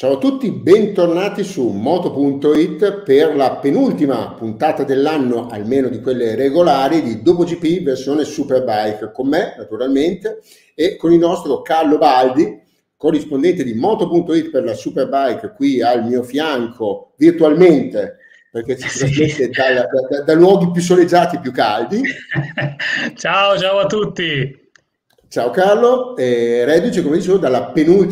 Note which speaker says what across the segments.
Speaker 1: Ciao a tutti, bentornati su Moto.it per la penultima puntata dell'anno, almeno di quelle regolari, di DopoGP versione Superbike, con me naturalmente e con il nostro Carlo Baldi, corrispondente di Moto.it per la Superbike, qui al mio fianco virtualmente, perché ci trasmette da luoghi più soleggiati, più caldi.
Speaker 2: Ciao a tutti.
Speaker 1: Ciao Carlo, reduce come dicevo dalla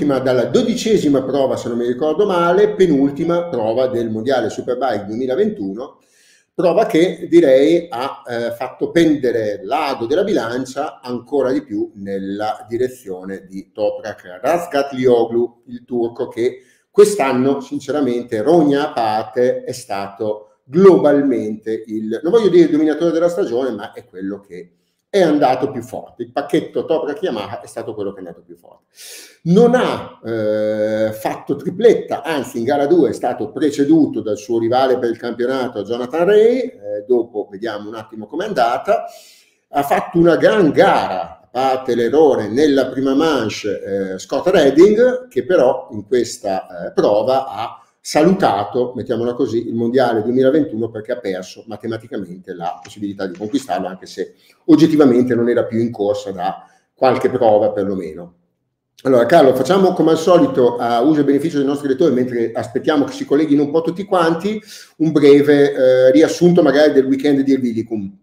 Speaker 1: 12ª prova, se non mi ricordo male, penultima prova del Mondiale Superbike 2021, prova che direi ha fatto pendere l'ago della bilancia ancora di più nella direzione di Toprak Razgatlioglu, il turco che quest'anno sinceramente rogna a parte è stato globalmente non voglio dire il dominatore della stagione, ma è quello che è andato più forte. Il pacchetto Toprak Yamaha è stato quello che è andato più forte. Non ha fatto tripletta, anzi in gara 2 è stato preceduto dal suo rivale per il campionato Jonathan Rea, dopo vediamo un attimo com'è andata. Ha fatto una gran gara, a parte l'errore nella prima manche, Scott Redding, che però in questa prova ha salutato, mettiamola così, il Mondiale 2021 perché ha perso matematicamente la possibilità di conquistarlo, anche se oggettivamente non era più in corsa da qualche prova perlomeno. Allora Carlo, facciamo come al solito, a uso e beneficio dei nostri lettori, mentre aspettiamo che si colleghino un po' tutti quanti, un breve riassunto magari del weekend di Helveticum.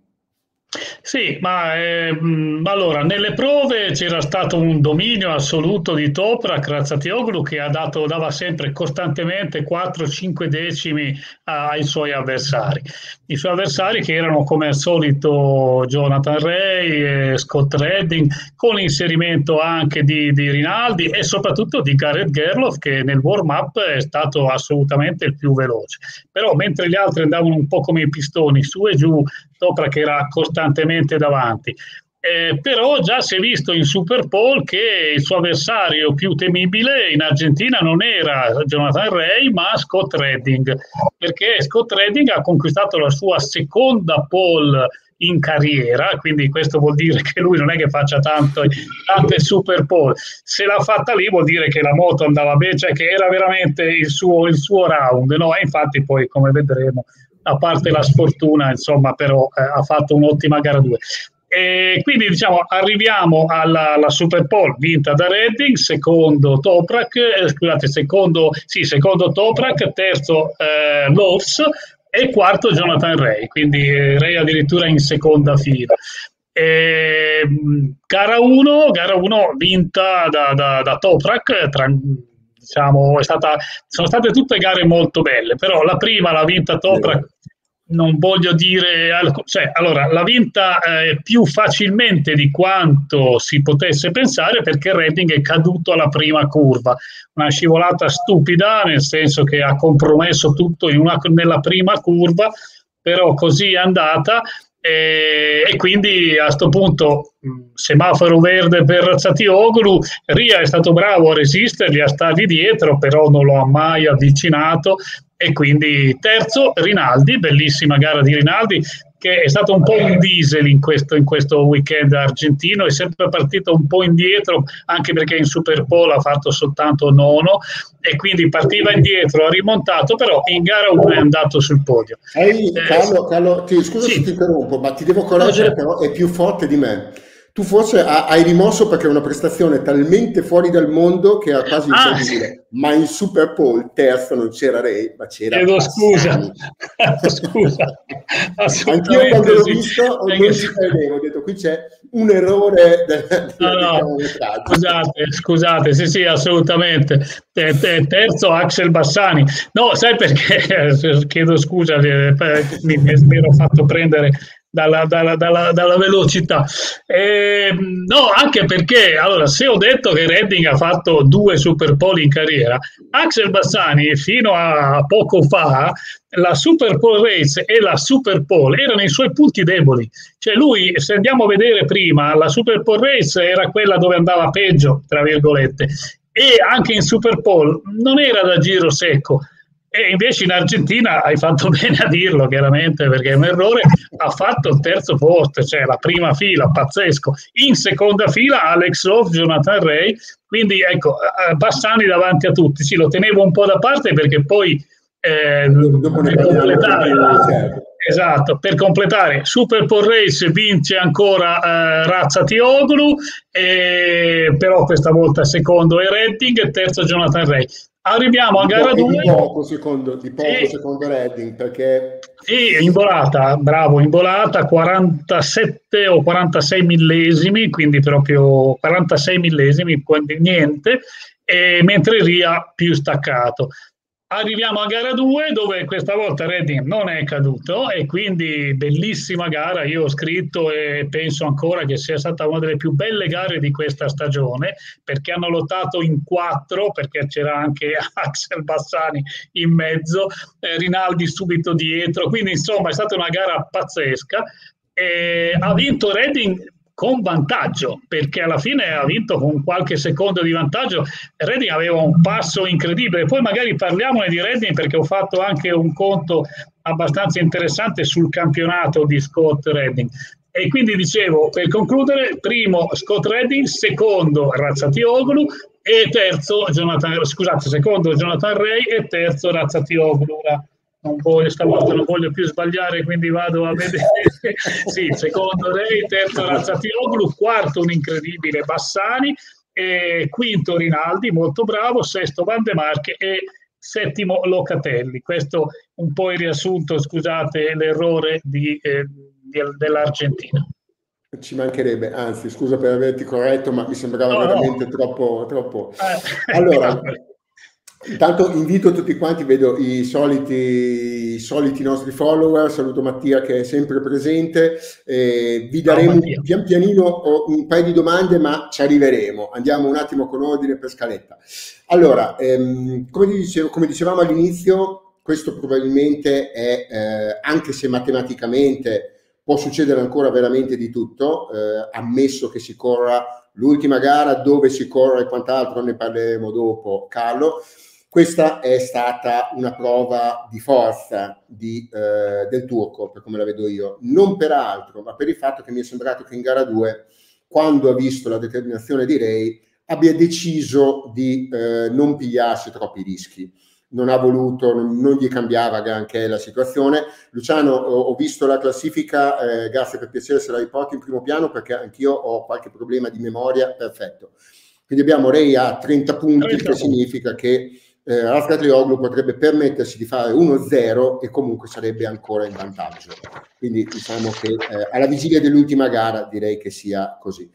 Speaker 2: Sì, ma allora nelle prove c'era stato un dominio assoluto di Toprak Razgatlioglu che dava sempre costantemente 4-5 decimi ai suoi avversari. I suoi avversari che erano come al solito Jonathan Rea e Scott Redding, con l'inserimento anche di Rinaldi e soprattutto di Gareth Gerloff che nel warm-up è stato assolutamente il più veloce. Però mentre gli altri andavano un po' come i pistoni su e giù, Toprak era costantemente davanti. Però già si è visto in Super Pole che il suo avversario più temibile in Argentina non era Jonathan Rea ma Scott Redding, perché Scott Redding ha conquistato la sua seconda pole in carriera, quindi questo vuol dire che lui non è che faccia tante Super Pole. Se l'ha fatta lì vuol dire che la moto andava bene, cioè che era veramente il suo round, no? E infatti poi, come vedremo, a parte la sfortuna, insomma, però ha fatto un'ottima gara 2. E quindi diciamo arriviamo alla Super Pole vinta da Redding, secondo Toprak, secondo Toprak, terzo Lowe's e quarto Jonathan Rea, quindi Rea addirittura in seconda fila. Gara 1 vinta da Toprak, diciamo, sono state tutte gare molto belle, però la prima l'ha vinta Toprak, non voglio dire, cioè, allora l'ha vinta più facilmente di quanto si potesse pensare perché Redding è caduto alla prima curva, una scivolata stupida nel senso che ha compromesso tutto nella prima curva, però così è andata. E quindi a questo punto semaforo verde per Razgatlioglu. Ria è stato bravo a resistergli, a stargli dietro, però non lo ha mai avvicinato e quindi terzo Rinaldi, bellissima gara di Rinaldi che è stato un po' un diesel in questo weekend argentino, è sempre partito un po' indietro anche perché in Super Pole ha fatto soltanto nono e quindi partiva indietro, ha rimontato, però in gara 1 è andato sul podio.
Speaker 1: Carlo, scusa
Speaker 2: sì.
Speaker 1: se ti interrompo, ma ti devo correggere, però è più forte di me. Tu forse hai rimosso perché è una prestazione talmente fuori dal mondo che ha quasi il dire, ma in Super Pole terzo non c'era Rea, ma c'era
Speaker 2: Chiedo
Speaker 1: Bassani.
Speaker 2: scusa.
Speaker 1: Anch'io quando l'ho visto non ci credevo, ho detto qui c'è un errore del
Speaker 2: scusate, sì, assolutamente. Terzo Axel Bassani. No, sai perché? Chiedo scusa, mi ero fatto prendere dalla velocità. No, anche perché, allora, se ho detto che Redding ha fatto 2 Super Pole in carriera, Axel Bassani fino a poco fa la Super Pole Race e la Super Pole erano i suoi punti deboli. Cioè lui, se andiamo a vedere prima, la Super Pole Race era quella dove andava peggio, tra virgolette, e anche in Super Pole non era da giro secco. E invece in Argentina, hai fatto bene a dirlo chiaramente perché è un errore, ha fatto il terzo posto, cioè la prima fila, pazzesco. In seconda fila Alex Love, Jonathan Ray, quindi ecco, Bassani davanti a tutti. Sì, lo tenevo un po' da parte perché poi
Speaker 1: Dopo ne
Speaker 2: per
Speaker 1: parliamo con
Speaker 2: completare,
Speaker 1: più, certo.
Speaker 2: esatto, per completare Super Pole Race vince ancora Razatioglu, però questa volta secondo è Redding e terzo Jonathan Ray. Arriviamo a gara 2.
Speaker 1: Di poco secondo Redding, perché
Speaker 2: sì, in volata, bravo, in volata 47 o 46 millesimi, quindi proprio 46 millesimi, quindi niente, e mentre Ria più staccato. Arriviamo a gara 2 dove questa volta Redding non è caduto e quindi bellissima gara, io ho scritto e penso ancora che sia stata una delle più belle gare di questa stagione perché hanno lottato in 4, perché c'era anche Axel Bassani in mezzo, Rinaldi subito dietro, quindi insomma è stata una gara pazzesca. Ha vinto Redding con vantaggio, perché alla fine ha vinto con qualche secondo di vantaggio. Redding aveva un passo incredibile, poi magari parliamone di Redding perché ho fatto anche un conto abbastanza interessante sul campionato di Scott Redding. E quindi dicevo, per concludere, primo Scott Redding, secondo Razatioglu e terzo secondo Jonathan Ray e terzo Razatioglu. Non voglio, stavolta non voglio più sbagliare, quindi vado a vedere. Sì, secondo lei, terzo Razatioglu, quarto un incredibile Bassani, e quinto Rinaldi, molto bravo, sesto Van de Marche e settimo Locatelli. Questo un po' il riassunto, scusate l'errore dell'Argentina.
Speaker 1: ci mancherebbe, anzi, scusa per averti corretto, ma mi sembrava veramente troppo. Allora, intanto invito tutti quanti, vedo i soliti nostri follower, saluto Mattia che è sempre presente, vi daremo pian pianino un paio di domande, ma ci arriveremo, andiamo un attimo con ordine per scaletta. Allora, come dicevamo all'inizio, questo probabilmente è, anche se matematicamente può succedere ancora veramente di tutto, ammesso che si corra l'ultima gara, dove si corre e quant'altro, ne parleremo dopo, Carlo. Questa è stata una prova di forza del turco, per come la vedo io, non per altro, ma per il fatto che mi è sembrato che in gara 2, quando ha visto la determinazione di Ray, abbia deciso di non pigliarsi troppi rischi. Non ha voluto, non gli cambiava granché la situazione. Luciano, ho visto la classifica, grazie per piacere se la riporti in primo piano perché anch'io ho qualche problema di memoria, perfetto. Quindi abbiamo Ray a 30 punti, che significa che Razgatlioglu potrebbe permettersi di fare 1-0 e comunque sarebbe ancora in vantaggio. Quindi diciamo che alla vigilia dell'ultima gara direi che sia così.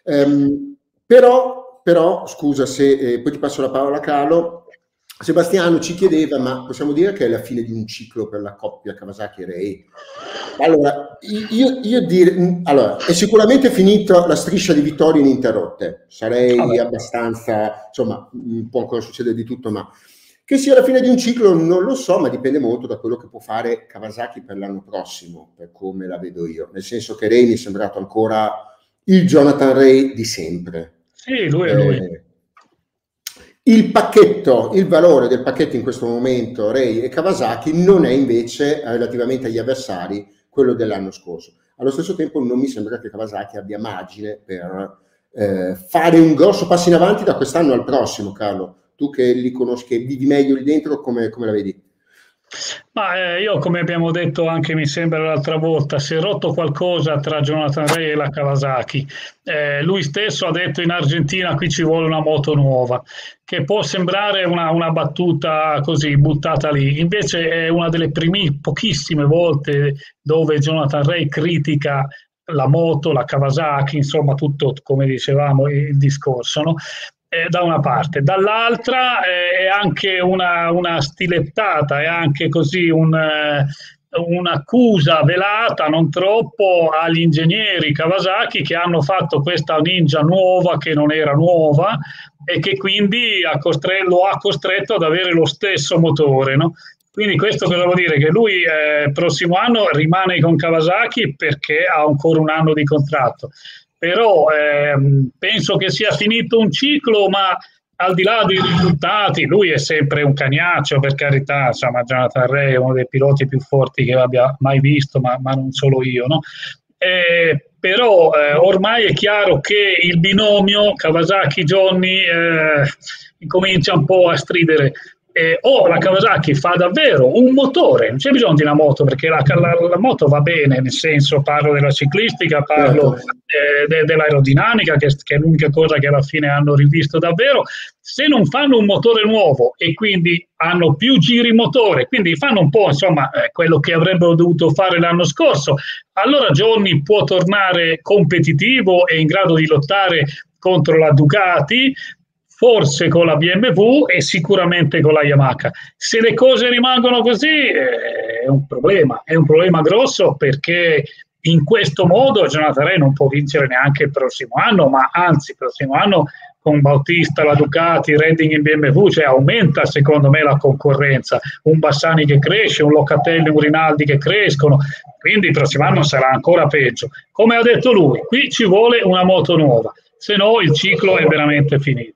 Speaker 1: Però, scusa se poi ti passo la parola a Carlo. Sebastiano ci chiedeva, ma possiamo dire che è la fine di un ciclo per la coppia Kawasaki e Ray? Allora, allora, è sicuramente finita la striscia di vittorie ininterrotte, sarei abbastanza, insomma, può ancora succedere di tutto, ma che sia la fine di un ciclo non lo so, ma dipende molto da quello che può fare Kawasaki per l'anno prossimo, per come la vedo io, nel senso che Ray mi è sembrato ancora il Jonathan Ray di sempre.
Speaker 2: Sì, lui è lui.
Speaker 1: Il valore del pacchetto in questo momento, Ray e Kawasaki, non è invece, relativamente agli avversari, quello dell'anno scorso. Allo stesso tempo non mi sembra che Kawasaki abbia margine per fare un grosso passo in avanti da quest'anno al prossimo, Carlo. Tu che li conosci, che vivi meglio lì dentro, come la vedi?
Speaker 2: Ma io, come abbiamo detto anche mi sembra l'altra volta, si è rotto qualcosa tra Jonathan Ray e la Kawasaki. Lui stesso ha detto in Argentina qui ci vuole una moto nuova, che può sembrare una battuta così buttata lì, invece è una delle pochissime volte dove Jonathan Ray critica la moto, la Kawasaki, insomma tutto come dicevamo il discorso, no? Da una parte, dall'altra è anche una stilettata, è anche così un'accusa velata, non troppo, agli ingegneri Kawasaki che hanno fatto questa Ninja nuova che non era nuova e che quindi lo ha costretto ad avere lo stesso motore, no? Quindi questo cosa vuol dire? Che lui prossimo anno rimane con Kawasaki perché ha ancora un anno di contratto. Però penso che sia finito un ciclo, ma al di là dei risultati, lui è sempre un cagnaccio, per carità, insomma, Jonathan Rea è uno dei piloti più forti che abbia mai visto, ma non solo io, no? Però ormai è chiaro che il binomio Kawasaki-Johnny incomincia un po' a stridere. O la Kawasaki fa davvero un motore, non c'è bisogno di una moto, perché la moto va bene, nel senso, parlo della ciclistica, parlo dell'aerodinamica, che è l'unica cosa che alla fine hanno rivisto davvero. Se non fanno un motore nuovo e quindi hanno più giri motore, quindi fanno un po' insomma quello che avrebbero dovuto fare l'anno scorso, allora Johnny può tornare competitivo e in grado di lottare contro la Ducati, forse con la BMW e sicuramente con la Yamaha. Se le cose rimangono così è un problema grosso, perché in questo modo Jonathan Rea non può vincere neanche il prossimo anno, ma anzi il prossimo anno con Bautista, la Ducati, Redding in BMW, cioè aumenta secondo me la concorrenza, un Bassani che cresce, un Locatelli, un Rinaldi che crescono, quindi il prossimo anno sarà ancora peggio. Come ha detto lui, qui ci vuole una moto nuova, se no il ciclo è veramente finito.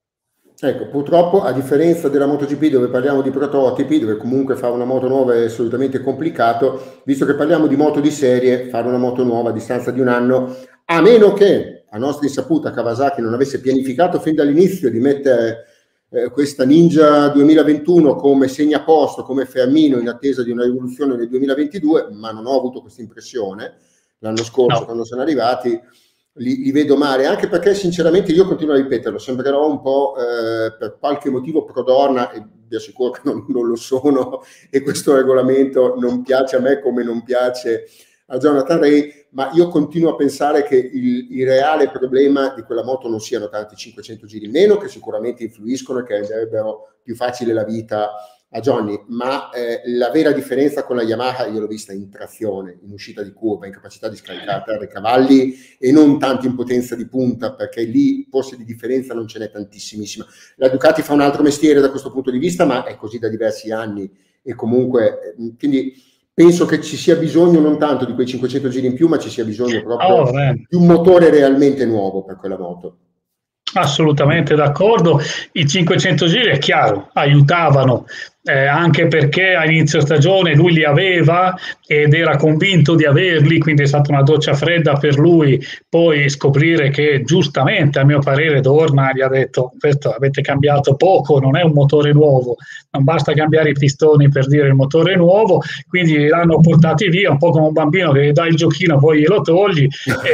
Speaker 1: Ecco, purtroppo a differenza della MotoGP, dove parliamo di prototipi, dove comunque fare una moto nuova è assolutamente complicato, visto che parliamo di moto di serie, fare una moto nuova a distanza di un anno, a meno che a nostra insaputa Kawasaki non avesse pianificato fin dall'inizio di mettere questa Ninja 2021 come segnaposto, come fermino in attesa di una rivoluzione nel 2022, ma non ho avuto questa impressione l'anno scorso quando sono arrivati. Li vedo male, anche perché sinceramente io continuo a ripeterlo, sembrerò un po' per qualche motivo pro-Dorna, e vi assicuro che non lo sono, e questo regolamento non piace a me come non piace a Jonathan Rea, ma io continuo a pensare che il reale problema di quella moto non siano tanti 500 giri in meno, che sicuramente influiscono e che renderebbero più facile la vita a Johnny, ma la vera differenza con la Yamaha io l'ho vista in trazione, in uscita di curva, in capacità di scaricare i cavalli e non tanto in potenza di punta, perché lì forse di differenza non ce n'è tantissimissima. La Ducati fa un altro mestiere da questo punto di vista, ma è così da diversi anni e comunque, quindi penso che ci sia bisogno non tanto di quei 500 giri in più, ma ci sia bisogno proprio di un motore realmente nuovo per quella moto.
Speaker 2: Assolutamente d'accordo, i 500 giri è chiaro, aiutavano, anche perché a inizio stagione lui li aveva ed era convinto di averli, quindi è stata una doccia fredda per lui poi scoprire che giustamente a mio parere Dorna gli ha detto: questo avete cambiato poco, non è un motore nuovo, non basta cambiare i pistoni per dire il motore nuovo, quindi l'hanno portati via un po' come un bambino che gli dà il giochino poi glielo togli,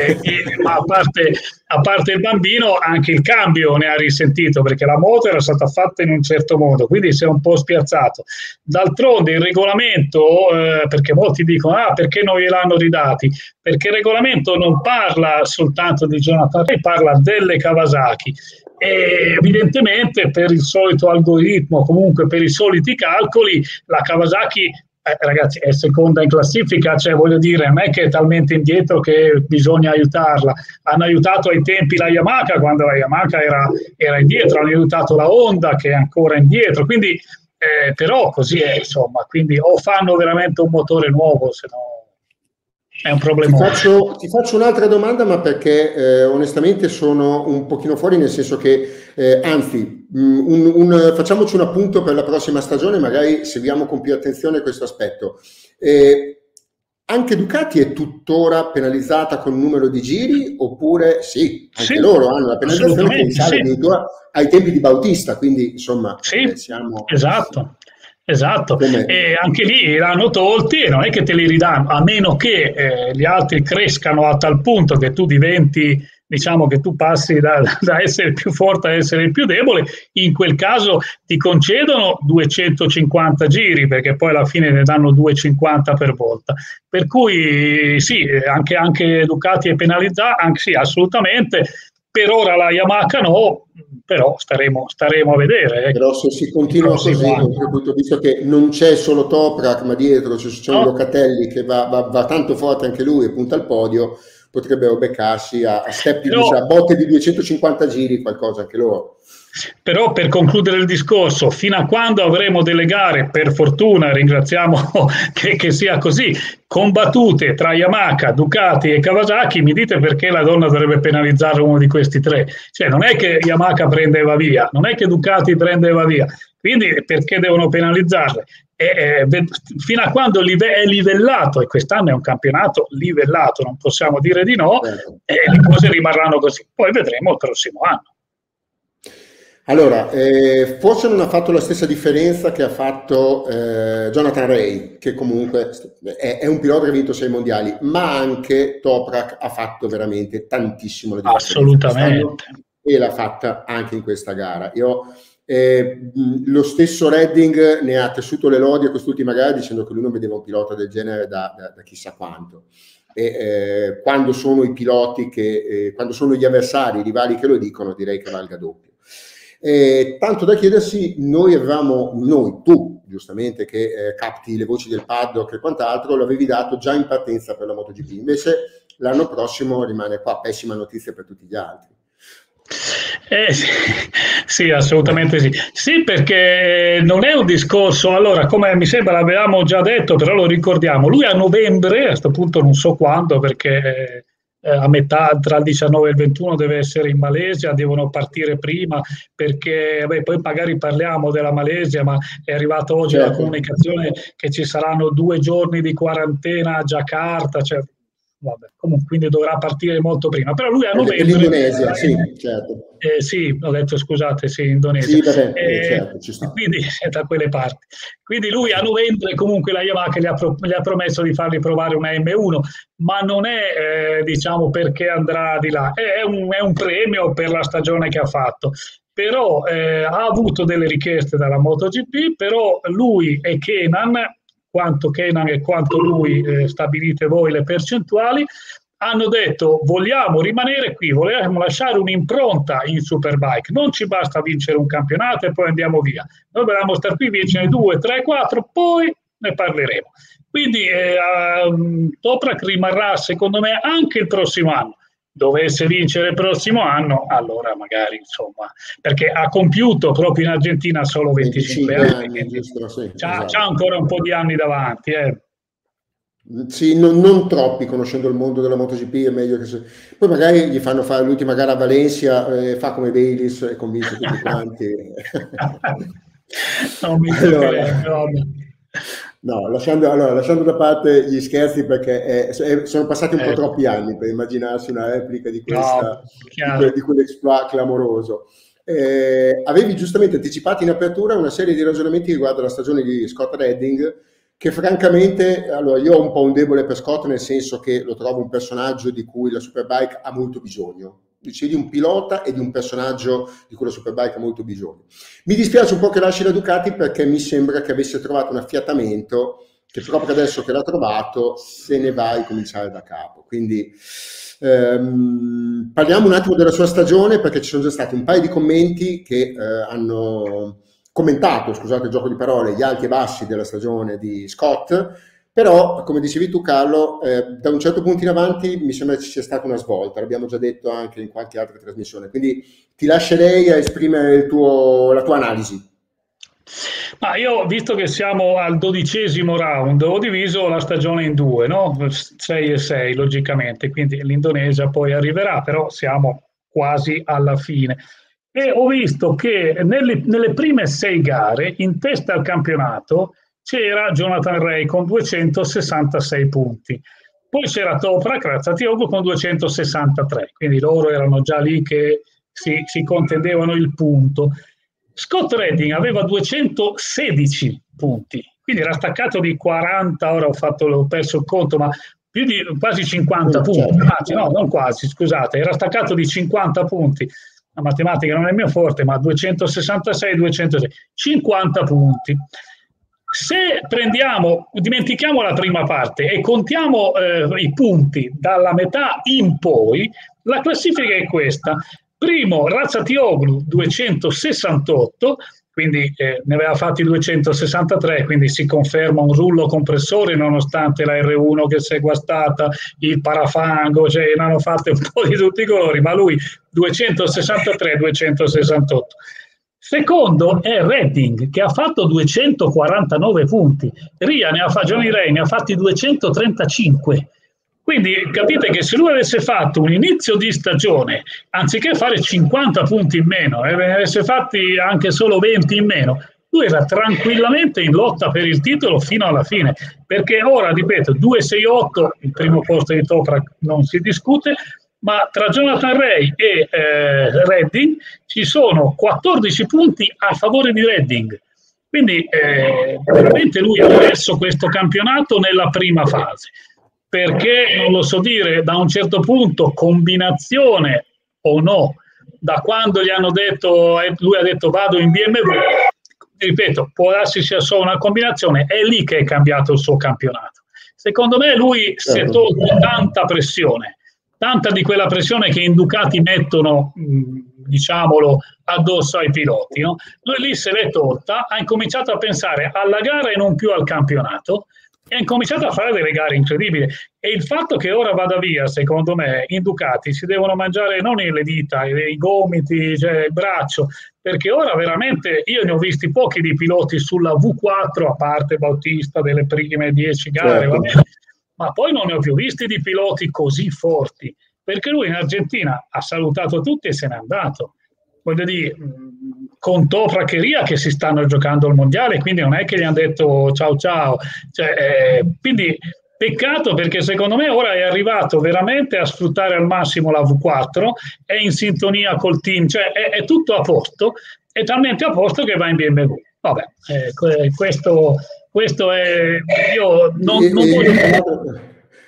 Speaker 2: ma a parte il bambino anche il cambio ne ha risentito, perché la moto era stata fatta in un certo modo, quindi si è un po' spiazzato. D'altronde il regolamento, perché molti dicono perché non gliel'hanno ridati, perché il regolamento non parla soltanto di Jonathan Rea, parla delle Kawasaki e evidentemente per il solito algoritmo, comunque per i soliti calcoli, la Kawasaki ragazzi è seconda in classifica, cioè voglio dire non è che è talmente indietro che bisogna aiutarla, hanno aiutato ai tempi la Yamaha quando la Yamaha era indietro, hanno aiutato la Honda che è ancora indietro, quindi però così è, insomma, quindi o fanno veramente un motore nuovo, se no è un problema.
Speaker 1: Ti faccio un'altra domanda, ma perché onestamente sono un pochino fuori, nel senso che anzi facciamoci un appunto per la prossima stagione, magari seguiamo con più attenzione questo aspetto. Anche Ducati è tuttora penalizzata con un numero di giri, oppure sì, anche loro hanno la penalizzazione che risale addirittura ai tempi di Bautista, quindi insomma siamo...
Speaker 2: Esatto, e anche lì l'hanno tolti e non è che te li ridanno, a meno che gli altri crescano a tal punto che tu diventi, diciamo che tu passi da essere il più forte a essere il più debole, in quel caso ti concedono 250 giri, perché poi alla fine ne danno 250 per volta. Per cui sì, anche Ducati è penalizzata, anche sì, assolutamente. Per ora la Yamaha no, però staremo a vedere.
Speaker 1: Però se si continua così, visto che non c'è solo Toprak, ma dietro c'è un Locatelli che va tanto forte anche lui e punta al podio, potrebbero beccarsi a step a botte di 250 giri qualcosa anche loro.
Speaker 2: Però per concludere il discorso, fino a quando avremo delle gare, per fortuna, ringraziamo che sia così, combattute tra Yamaha, Ducati e Kawasaki, mi dite perché la donna dovrebbe penalizzare uno di questi tre? Cioè non è che Yamaha prende e va via, non è che Ducati prende e va via, quindi perché devono penalizzarle? Fino a quando è livellato, e quest'anno è un campionato livellato, non possiamo dire di no, le cose rimarranno così. Poi vedremo il prossimo anno.
Speaker 1: Allora, forse non ha fatto la stessa differenza che ha fatto Jonathan Rea, che comunque è un pilota che ha vinto 6 mondiali, ma anche Toprak ha fatto veramente tantissimo la differenza.
Speaker 2: Assolutamente.
Speaker 1: E l'ha fatta anche in questa gara. Lo stesso Redding ne ha tessuto le lodi a quest'ultima gara dicendo che lui non vedeva un pilota del genere da chissà quanto. E quando sono i piloti quando sono gli avversari, i rivali che lo dicono, direi che valga doppio. Tanto da chiedersi, tu giustamente che capti le voci del paddock e quant'altro, l'avevi dato già in partenza per la MotoGP, invece l'anno prossimo rimane qua, pessima notizia per tutti gli altri.
Speaker 2: Sì, assolutamente sì. Sì, perché non è un discorso, allora, come mi sembra l'avevamo già detto, però lo ricordiamo, lui a novembre, a questo punto non so quando, perché a metà tra il 19 e il 21 deve essere in Malesia, devono partire prima, perché poi magari parliamo della Malesia, ma è arrivata oggi la comunicazione che ci saranno 2 giorni di quarantena a Giacarta, cioè, vabbè, comunque, quindi dovrà partire molto prima, però lui a novembre
Speaker 1: l'Indonesia, sì, certo.
Speaker 2: Sì, ho detto scusate, sì, Indonesia.
Speaker 1: Sì, vabbè, certo, ci sta.
Speaker 2: Quindi è da quelle parti. Quindi lui a novembre comunque la Yamaha gli ha promesso di fargli provare una M1, ma non è diciamo perché andrà di là, è un premio per la stagione che ha fatto. Però ha avuto delle richieste dalla MotoGP, però lui e Kenan, quanto Kenan e quanto lui, stabilite voi le percentuali, hanno detto vogliamo rimanere qui, vogliamo lasciare un'impronta in Superbike, non ci basta vincere un campionato e poi andiamo via, noi vogliamo stare qui, vincere 2, 3, 4, poi ne parleremo. Quindi Toprak rimarrà secondo me anche il prossimo anno. Dovesse vincere il prossimo anno, allora magari, insomma, perché ha compiuto proprio in Argentina solo 25 anni,
Speaker 1: giusto, sì,
Speaker 2: c'ha ancora un po' di anni davanti.
Speaker 1: Sì, non troppi, conoscendo il mondo della MotoGP è meglio che poi magari gli fanno fare l'ultima gara a Valencia, fa come Bayliss e convince tutti quanti.
Speaker 2: Non mi
Speaker 1: No, lasciando da parte gli scherzi, perché sono passati un po' troppi anni per immaginarsi una replica di quell'exploit clamoroso. Avevi giustamente anticipato in apertura una serie di ragionamenti riguardo la stagione di Scott Redding, che francamente, allora, io ho un po' un debole per Scott, nel senso che lo trovo un personaggio di cui la Superbike ha molto bisogno. Dicevi, di un pilota e di un personaggio di cui la Superbike ha molto bisogno. Mi dispiace un po' che lasci la Ducati, perché mi sembra che avesse trovato un affiatamento che proprio adesso che l'ha trovato se ne va a cominciare da capo. Quindi parliamo un attimo della sua stagione, perché ci sono già stati un paio di commenti che hanno commentato, scusate il gioco di parole, gli alti e bassi della stagione di Scott, però come dicevi tu Carlo, da un certo punto in avanti mi sembra ci sia stata una svolta, l'abbiamo già detto anche in qualche altra trasmissione, quindi ti lascerei a esprimere la tua analisi.
Speaker 2: Ma io, visto che siamo al 12° round, ho diviso la stagione in 2, no? 6 e 6 logicamente, quindi l'Indonesia poi arriverà, però siamo quasi alla fine. E ho visto che nelle prime 6 gare in testa al campionato c'era Jonathan Rea con 266 punti, poi c'era Toprak Razatioglu con 263, quindi loro erano già lì che si contendevano il punto. Scott Redding aveva 216 punti, quindi era staccato di 40, ora ho perso il conto, ma più di quasi 50 punti, anzi no, non quasi, scusate, era staccato di 50 punti. La matematica non è il mio forte, ma 266, 206, 50 punti. Se dimentichiamo la prima parte e contiamo i punti dalla metà in poi, la classifica è questa. Primo Razatioglu 268, quindi ne aveva fatti 263, quindi si conferma un rullo compressore nonostante la R1 che si è guastata, il parafango, cioè ne hanno fatte un po' di tutti i colori, ma lui 263-268. Secondo è Redding che ha fatto 249 punti, Johnny Ray ne ha fatti 235. Quindi capite che se lui avesse fatto un inizio di stagione, anziché fare 50 punti in meno, ne avesse fatti anche solo 20 in meno, lui era tranquillamente in lotta per il titolo fino alla fine, perché ora, ripeto, 268, il primo posto di Toprak non si discute, ma tra Jonathan Ray e Redding ci sono 14 punti a favore di Redding. Quindi veramente lui ha perso questo campionato nella prima fase. Perché non lo so dire, da un certo punto combinazione o no, da quando gli hanno detto, lui ha detto vado in BMW, ripeto, può darsi sia solo una combinazione, è lì che è cambiato il suo campionato. Secondo me lui si è tolto tanta pressione, tanta di quella pressione che i Ducati mettono, diciamolo, addosso ai piloti, no? Lui lì se l'è tolta, ha incominciato a pensare alla gara e non più al campionato, e ha incominciato a fare delle gare incredibili, e il fatto che ora vada via, secondo me, in Ducati si devono mangiare non le dita, i gomiti, cioè il braccio, perché ora veramente io ne ho visti pochi di piloti sulla V4, a parte Bautista delle prime 10 gare, va bene, ma poi non ne ho più visti di piloti così forti, perché lui in Argentina ha salutato tutti e se n'è andato. Voglio dire, con Toprak e Ria che si stanno giocando il mondiale, quindi non è che gli hanno detto ciao ciao, cioè, quindi peccato, perché secondo me ora è arrivato veramente a sfruttare al massimo la V4, è in sintonia col team, cioè è tutto a posto, è talmente a posto che va in BMW. Vabbè, questo è, io non voglio...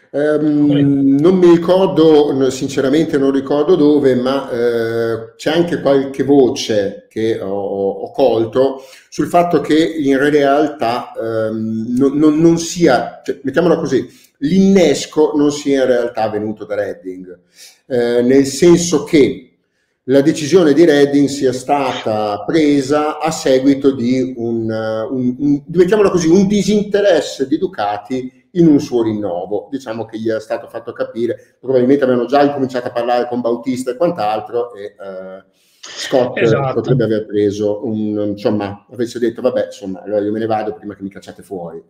Speaker 1: Non mi ricordo, sinceramente non ricordo dove, ma c'è anche qualche voce che ho colto sul fatto che in realtà non sia, cioè, mettiamola così, l'innesco non sia in realtà venuto da Redding, nel senso che la decisione di Redding sia stata presa a seguito di mettiamola così, un disinteresse di Ducati in un suo rinnovo. Diciamo che gli è stato fatto capire, probabilmente avevano già incominciato a parlare con Bautista e quant'altro, e Scott potrebbe aver preso insomma, avesse detto vabbè, insomma, allora io me ne vado prima che mi cacciate fuori.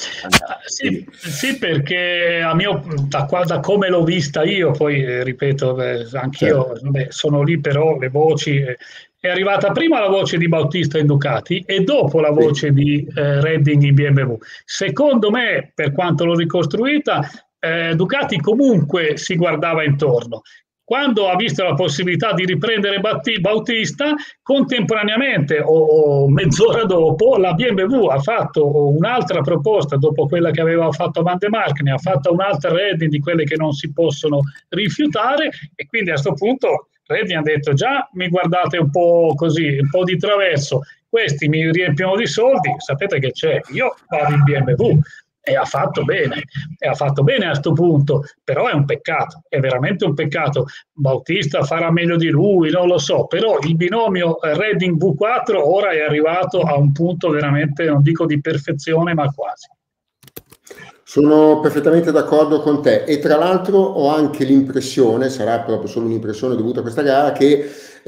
Speaker 2: Sì, perché da come l'ho vista io, poi ripeto, anch'io sono lì, però le voci... È arrivata prima la voce di Bautista in Ducati e dopo la voce di Redding in BMW. Secondo me, per quanto l'ho ricostruita, Ducati comunque si guardava intorno. Quando ha visto la possibilità di riprendere Bautista, contemporaneamente o mezz'ora dopo, la BMW ha fatto un'altra proposta, dopo quella che aveva fatto Van de Mark, ne ha fatta un'altra Redding di quelle che non si possono rifiutare, e quindi a questo punto Redding ha detto già mi guardate un po' così, un po' di traverso, questi mi riempiono di soldi, sapete che c'è, io vado in BMW. E ha fatto bene a questo punto, però è un peccato, è veramente un peccato. Bautista farà meglio di lui, non lo so, però il binomio Redding V4 ora è arrivato a un punto veramente, non dico di perfezione, ma quasi.
Speaker 1: Sono perfettamente d'accordo con te, e tra l'altro ho anche l'impressione, sarà proprio solo un'impressione dovuta a questa gara, che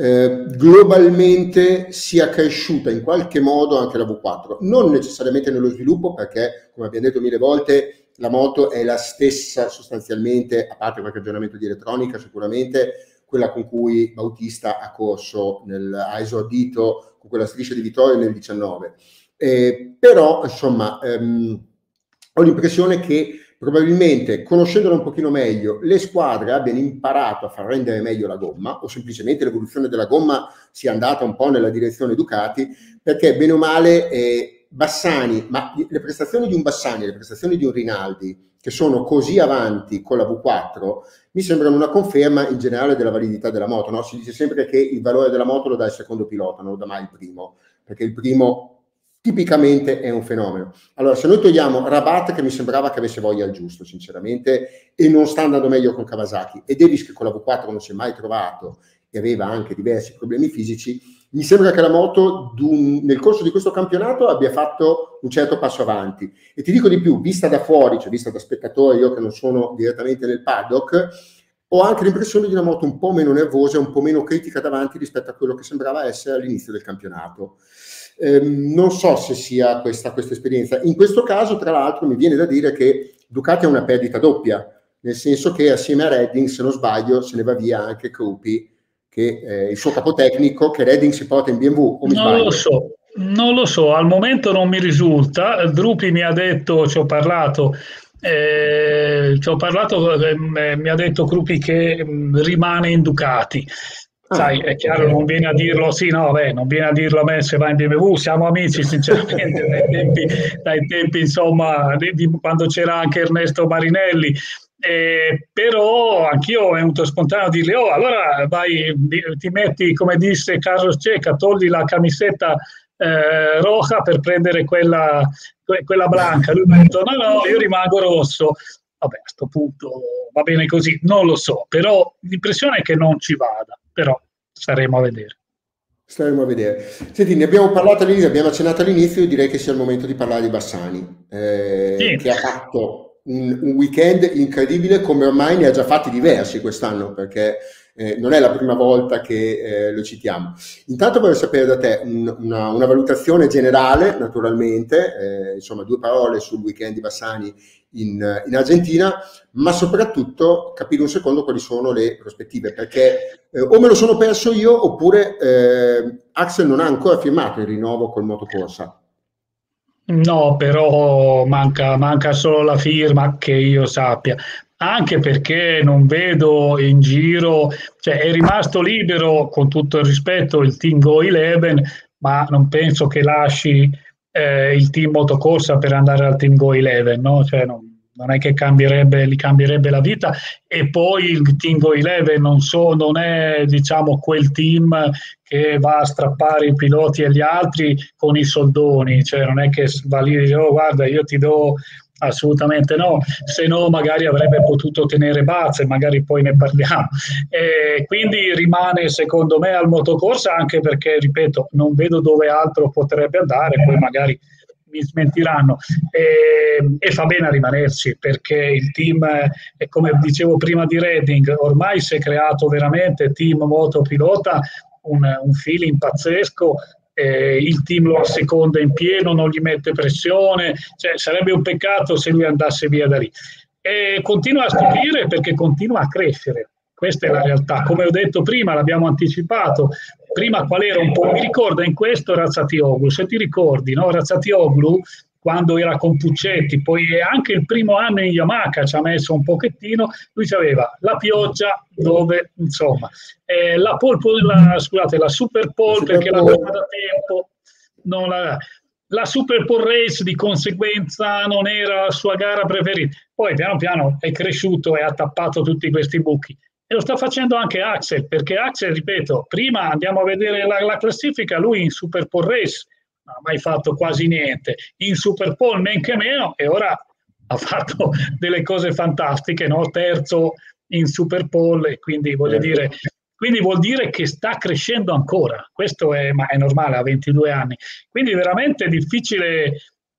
Speaker 1: globalmente sia cresciuta in qualche modo anche la V4, non necessariamente nello sviluppo, perché come abbiamo detto mille volte la moto è la stessa sostanzialmente, a parte qualche aggiornamento di elettronica sicuramente, quella con cui Bautista ha corso, ha esordito con quella striscia di vittorie nel 19, però insomma ho l'impressione che probabilmente, conoscendola un pochino meglio, le squadre abbiano imparato a far rendere meglio la gomma, o semplicemente l'evoluzione della gomma sia andata un po' nella direzione Ducati, perché bene o male Bassani, ma le prestazioni di un Bassani, le prestazioni di un Rinaldi, che sono così avanti con la V4, mi sembrano una conferma in generale della validità della moto, no? Si dice sempre che il valore della moto lo dà il secondo pilota, non lo dà mai il primo, perché il primo tipicamente è un fenomeno. Allora, se noi togliamo Rabat, che mi sembrava che avesse voglia al giusto, sinceramente, e non sta andando meglio con Kawasaki, e Davis che con la V4 non si è mai trovato, e aveva anche diversi problemi fisici, mi sembra che la moto nel corso di questo campionato abbia fatto un certo passo avanti. E ti dico di più, vista da fuori, cioè vista da spettatore, io che non sono direttamente nel paddock, ho anche l'impressione di una moto un po' meno nervosa, un po' meno critica davanti rispetto a quello che sembrava essere all'inizio del campionato. Non so se sia questa esperienza. In questo caso, tra l'altro, mi viene da dire che Ducati ha una perdita doppia, nel senso che assieme a Redding, se non sbaglio, se ne va via anche Krupi, che è il suo capotecnico, che Redding si porta in BMW, o mi sbaglio?
Speaker 2: Non lo so, al momento non mi risulta. Drupi mi ha detto, mi ha detto Krupi che rimane in Ducati. Sai, è chiaro, non viene a dirlo, sì, no, beh, non viene a dirlo a me se va in BMW, siamo amici sinceramente dai tempi insomma, di quando c'era anche Ernesto Marinelli. Però anch'io è venuto spontaneo dirgli, oh, allora vai, ti metti, come disse Carlos Ceca, togli la camisetta roja per prendere quella bianca. Lui mi ha detto, no, io rimango rosso. Vabbè, a questo punto va bene così, non lo so, però l'impressione è che non ci vada, però staremo a vedere.
Speaker 1: Staremo a vedere. Senti, ne abbiamo parlato all'inizio, abbiamo accennato all'inizio, io direi che sia il momento di parlare di Bassani,
Speaker 2: Sì.
Speaker 1: che ha fatto un weekend incredibile, come ormai ne ha già fatti diversi quest'anno, perché non è la prima volta che lo citiamo. Intanto vorrei sapere da te una valutazione generale, naturalmente, insomma 2 parole sul weekend di Bassani in Argentina, ma soprattutto capire un secondo quali sono le prospettive, perché o me lo sono perso io oppure Axel non ha ancora firmato il rinnovo col motocorsa.
Speaker 2: No, però manca solo la firma che io sappia, anche perché non vedo in giro, cioè è rimasto libero con tutto il rispetto il team Go 11, ma non penso che lasci il team motocorsa per andare al team Go 11, no? Cioè non è che gli cambierebbe la vita, e poi il team Go 11 non è diciamo quel team che va a strappare i piloti agli altri con i soldoni, cioè non è che va lì e dice oh guarda io ti do, assolutamente no, se no magari avrebbe potuto tenere Baz e magari poi ne parliamo. Quindi rimane secondo me al motocorsa, anche perché ripeto non vedo dove altro potrebbe andare, poi magari mi smentiranno, e fa bene a rimanerci perché il team è, come dicevo prima di Redding, ormai si è creato veramente team motopilota un feeling pazzesco, il team lo asseconda in pieno, non gli mette pressione, cioè, sarebbe un peccato se lui andasse via da lì. E continua a stupire perché continua a crescere, questa è la realtà, come ho detto prima, l'abbiamo anticipato, prima qual era un po', mi ricorda in questo Razzatioglu, se ti ricordi, no? Razzatioglu quando era con Puccetti, poi anche il primo anno in Yamaha ci ha messo un pochettino, lui aveva la pioggia dove, insomma, scusate, la Super Pole perché l'aveva da tempo, non la Super Pole Race di conseguenza non era la sua gara preferita, poi piano piano è cresciuto e ha tappato tutti questi buchi. E lo sta facendo anche Axel, perché Axel, ripeto, prima andiamo a vedere la classifica, lui in Super Pole Race non ha mai fatto quasi niente, in Super Pole men che meno, e ora ha fatto delle cose fantastiche, no? Terzo in Super Pole, e quindi voglio dire, quindi vuol dire che sta crescendo ancora, questo ma è normale a 22 anni, quindi è veramente difficile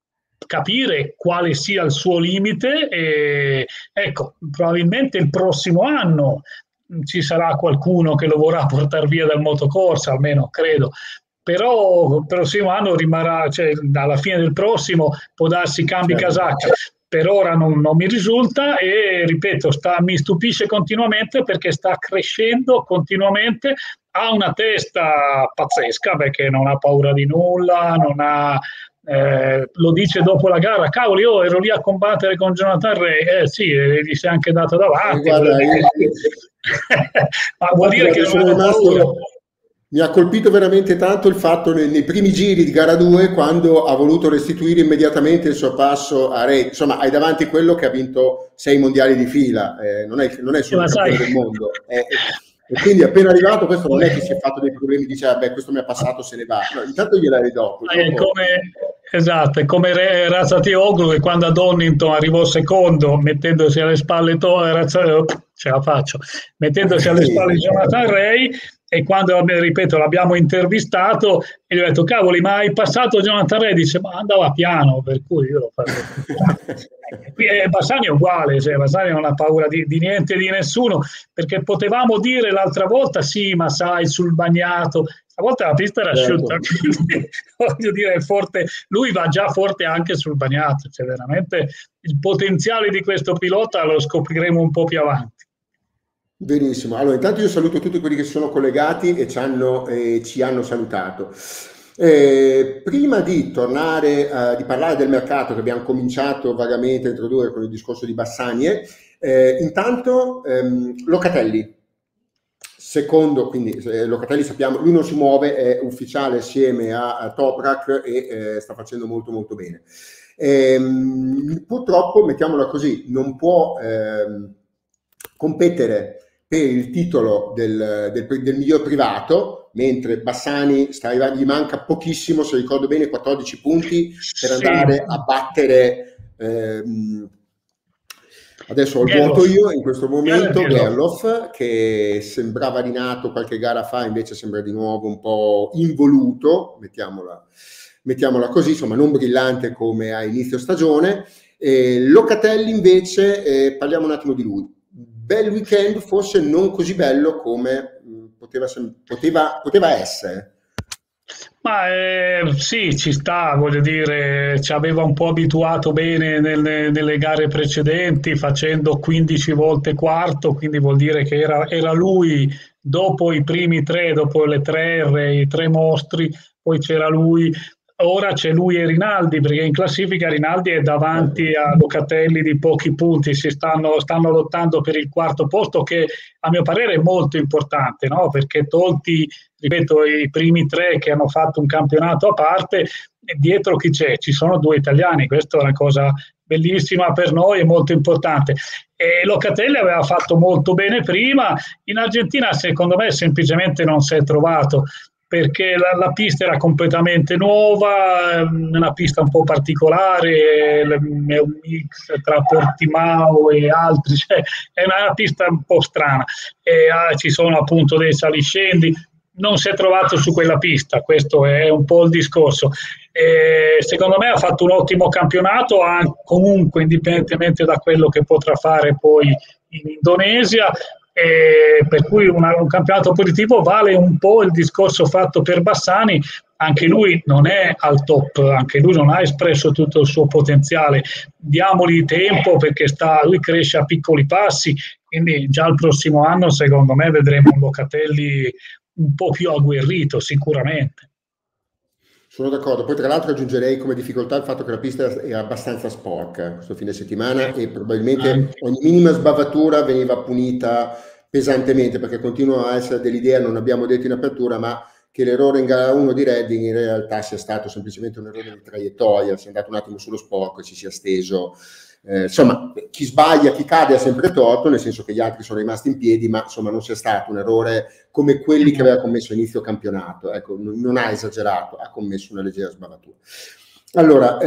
Speaker 2: capire quale sia il suo limite, e ecco, probabilmente il prossimo anno ci sarà qualcuno che lo vorrà portare via dal motocorsa, almeno credo, però il prossimo anno rimarrà, cioè alla fine del prossimo può darsi cambi casacca. Per ora non mi risulta e ripeto, mi stupisce continuamente perché sta crescendo continuamente, ha una testa pazzesca perché non ha paura di nulla, non ha, lo dice dopo la gara, cavoli, io ero lì a combattere con Jonathan Ray, sì, gli si è anche dato davanti.
Speaker 1: Guarda,
Speaker 2: ma vuol dire che non hanno paura.
Speaker 1: Mi ha colpito veramente tanto il fatto nei primi giri di gara 2 quando ha voluto restituire immediatamente il sorpasso a Ray. Insomma, hai davanti quello che ha vinto 6 mondiali di fila, non è solo il campione del mondo. E quindi appena arrivato questo non è che si è fatto dei problemi, dice vabbè questo mi ha passato, se ne va. No, intanto gliela ridò.
Speaker 2: Esatto, è come Razzatioglu che quando a Donington arrivò secondo mettendosi alle spalle ce la faccio, mettendosi alle spalle Jonathan Ray, e quando, ripeto, l'abbiamo intervistato e gli ho detto, cavoli, ma hai passato Jonathan Ray? Dice, ma andava piano, per cui io l'ho fatto. Bassani è uguale, cioè Bassani non ha paura di niente e di nessuno, perché potevamo dire l'altra volta, sì, ma sai, sul bagnato, stavolta la pista era asciutta, quindi voglio dire, è forte, lui va già forte anche sul bagnato, cioè veramente il potenziale di questo pilota lo scopriremo un po' più avanti.
Speaker 1: Benissimo, allora intanto io saluto tutti quelli che sono collegati e ci hanno salutato. Prima di tornare di parlare del mercato che abbiamo cominciato vagamente a introdurre con il discorso di Bassanie, intanto Locatelli, secondo, quindi Locatelli sappiamo, lui non si muove, è ufficiale assieme a Toprak e sta facendo molto molto bene. Purtroppo, mettiamola così, non può competere per il titolo del miglior privato, mentre Bassani sta arrivando, gli manca pochissimo, se ricordo bene, 14 punti per andare a battere adesso ho il vuoto io in questo momento, Gerloff, che sembrava rinato qualche gara fa, invece sembra di nuovo un po' involuto, mettiamola così, insomma non brillante come a inizio stagione. Locatelli invece, parliamo un attimo di lui. Bel weekend, forse non così bello come poteva essere.
Speaker 2: Ma sì, ci sta, voglio dire, ci aveva un po' abituato bene nelle gare precedenti, facendo 15 volte quarto, quindi vuol dire che era lui, dopo i primi tre, dopo le tre R, i tre mostri, poi c'era lui. Ora c'è lui e Rinaldi, perché in classifica Rinaldi è davanti a Locatelli di pochi punti, stanno lottando per il quarto posto, che a mio parere è molto importante, no? Perché tolti, ripeto, i primi tre che hanno fatto un campionato a parte, dietro chi c'è? Ci sono due italiani, questa è una cosa bellissima per noi e molto importante. E Locatelli aveva fatto molto bene prima, in Argentina secondo me semplicemente non si è trovato, perché la pista era completamente nuova, una pista un po' particolare, è un mix tra Portimao e altri, cioè è una pista un po' strana, ci sono appunto dei saliscendi, non si è trovato su quella pista, questo è un po' il discorso. Secondo me ha fatto un ottimo campionato, comunque indipendentemente da quello che potrà fare poi in Indonesia, per cui un campionato positivo. Vale un po' il discorso fatto per Bassani, anche lui non è al top, anche lui non ha espresso tutto il suo potenziale, diamogli tempo perché lui cresce a piccoli passi, quindi già il prossimo anno secondo me vedremo un Locatelli un po' più agguerrito sicuramente.
Speaker 1: Sono d'accordo, poi tra l'altro aggiungerei come difficoltà il fatto che la pista è abbastanza sporca questo fine settimana e probabilmente ogni minima sbavatura veniva punita pesantemente, perché continuano a essere dell'idea, non abbiamo detto in apertura, ma che l'errore in gara 1 di Redding in realtà sia stato semplicemente un errore di traiettoria, sia andato un attimo sullo sporco e ci sia steso. Insomma, chi sbaglia, chi cade ha sempre torto, nel senso che gli altri sono rimasti in piedi, ma insomma non sia stato un errore come quelli che aveva commesso a inizio campionato. Ecco, non ha esagerato, ha commesso una leggera sbavatura. Allora,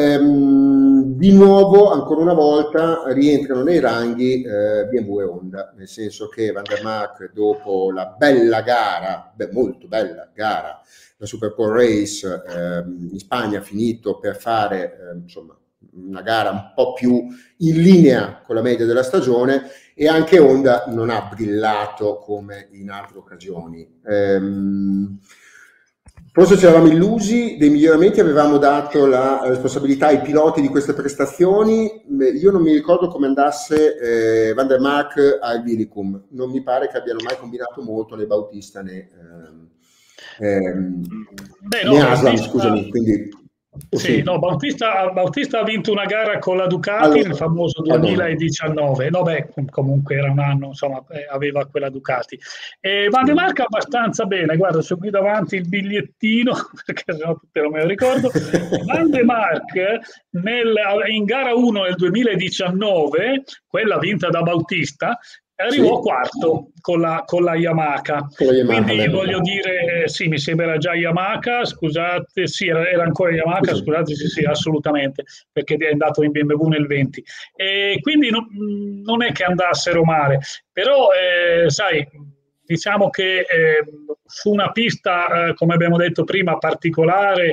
Speaker 1: di nuovo, ancora una volta, rientrano nei ranghi BMW e Honda, nel senso che Van der Mark, dopo la bella gara, molto bella gara, la Super Pole Race in Spagna, ha finito per fare insomma una gara un po' più in linea con la media della stagione, e anche Honda non ha brillato come in altre occasioni. Forse ci eravamo illusi dei miglioramenti, avevamo dato la responsabilità ai piloti di queste prestazioni. Io non mi ricordo come andasse Van der Mark al Vilicum, non mi pare che abbiano mai combinato molto né Bautista né Aslan, scusami, quindi
Speaker 2: sì, no, Bautista ha vinto una gara con la Ducati nel famoso 2019, no, beh, comunque era un anno, insomma, aveva quella Ducati. E Van der Mark abbastanza bene, guarda, c'ho qui davanti il bigliettino, perché sennò tutte non me lo ricordo. Van der Mark in gara 1 nel 2019, quella vinta da Bautista, arrivò quarto con la Yamaha. Quindi voglio dire, sì, mi sembra già Yamaha, scusate, sì, era ancora Yamaha, scusate, sì, assolutamente, perché è andato in BMW nel 20. E quindi non è che andassero male, però sai, diciamo che su una pista, come abbiamo detto prima, particolare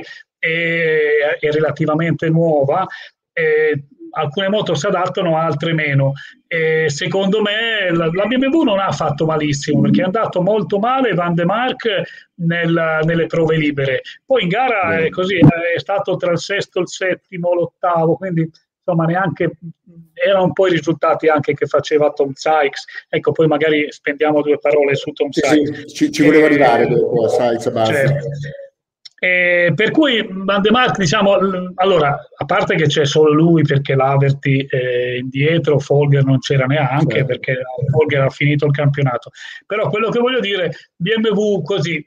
Speaker 2: e relativamente nuova, alcune moto si adattano, altre meno. Secondo me la BMW non ha fatto malissimo, perché è andato molto male Van de Mark nelle prove libere. Poi in gara è così, è stato tra il sesto, il settimo, l'ottavo, quindi insomma neanche erano un po' i risultati anche che faceva Tom Sykes. Ecco, poi magari spendiamo due parole su Tom Sykes.
Speaker 1: Ci volevo arrivare dopo a Sykes a base.
Speaker 2: Certo. Per cui Van de Mark, diciamo, allora, a parte che c'è solo lui perché l'Averty indietro, Folger non c'era neanche, certo, perché Folger ha finito il campionato, però quello che voglio dire, BMW così,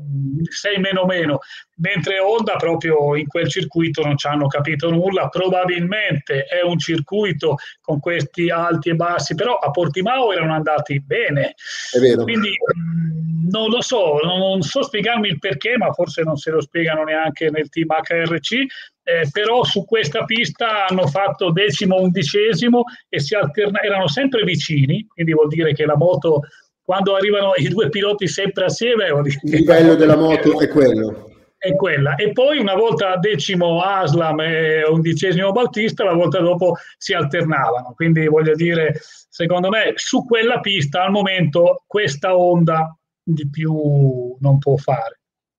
Speaker 2: 6 meno meno, mentre Honda proprio in quel circuito non ci hanno capito nulla, probabilmente è un circuito con questi alti e bassi, però a Portimao erano andati bene,
Speaker 1: è vero.
Speaker 2: Quindi non lo so, non so spiegarmi il perché, ma forse non se lo spiegano neanche nel team HRC, però su questa pista hanno fatto 10º, 11º e erano sempre vicini, quindi vuol dire che la moto, quando arrivano i due piloti sempre assieme, vuol dire
Speaker 1: il livello della moto è quello.
Speaker 2: È quella. E poi una volta 10º Aslam e 11º Bautista, la volta dopo si alternavano. Quindi voglio dire, secondo me su quella pista al momento questa Honda di più non può fare.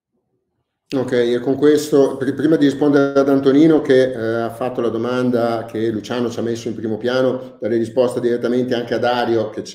Speaker 1: Ok, e con questo, prima di rispondere ad Antonino che ha fatto la domanda che Luciano ci ha messo in primo piano, darei risposta direttamente anche a Dario che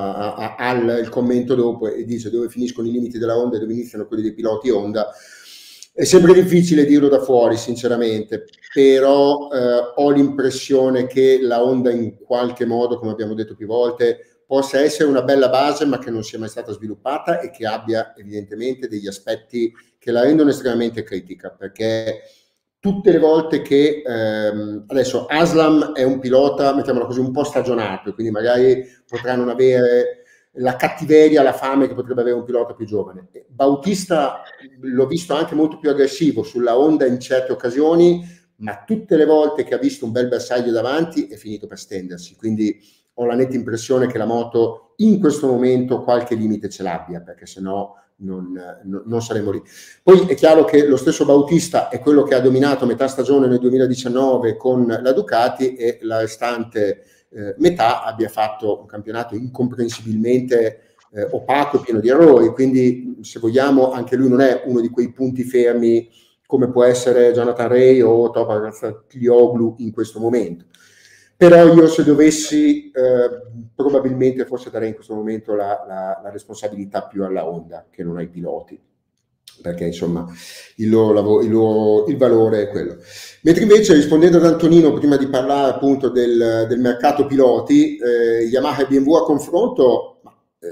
Speaker 1: ha il commento dopo e dice dove finiscono i limiti della Honda e dove iniziano quelli dei piloti Honda. È sempre difficile dirlo da fuori, sinceramente, però ho l'impressione che la Honda in qualche modo, come abbiamo detto più volte, possa essere una bella base, ma che non sia mai stata sviluppata e che abbia evidentemente degli aspetti che la rendono estremamente critica, perché tutte le volte che adesso Aslam è un pilota, mettiamolo così, un po' stagionato, quindi magari potrà non avere la cattiveria, la fame che potrebbe avere un pilota più giovane. Bautista l'ho visto anche molto più aggressivo sulla Honda in certe occasioni, ma tutte le volte che ha visto un bel bersaglio davanti è finito per stendersi, quindi ho la netta impressione che la moto in questo momento qualche limite ce l'abbia, perché sennò non saremo lì. Poi è chiaro che lo stesso Bautista è quello che ha dominato metà stagione nel 2019 con la Ducati e la restante metà abbia fatto un campionato incomprensibilmente opaco e pieno di errori, quindi se vogliamo anche lui non è uno di quei punti fermi come può essere Jonathan Rea o Toprak Klioglu in questo momento. Però io se dovessi probabilmente forse darei in questo momento la responsabilità più alla Honda che non ai piloti, perché insomma il valore è quello. Mentre invece rispondendo ad Antonino prima di parlare appunto del mercato piloti, Yamaha e BMW a confronto,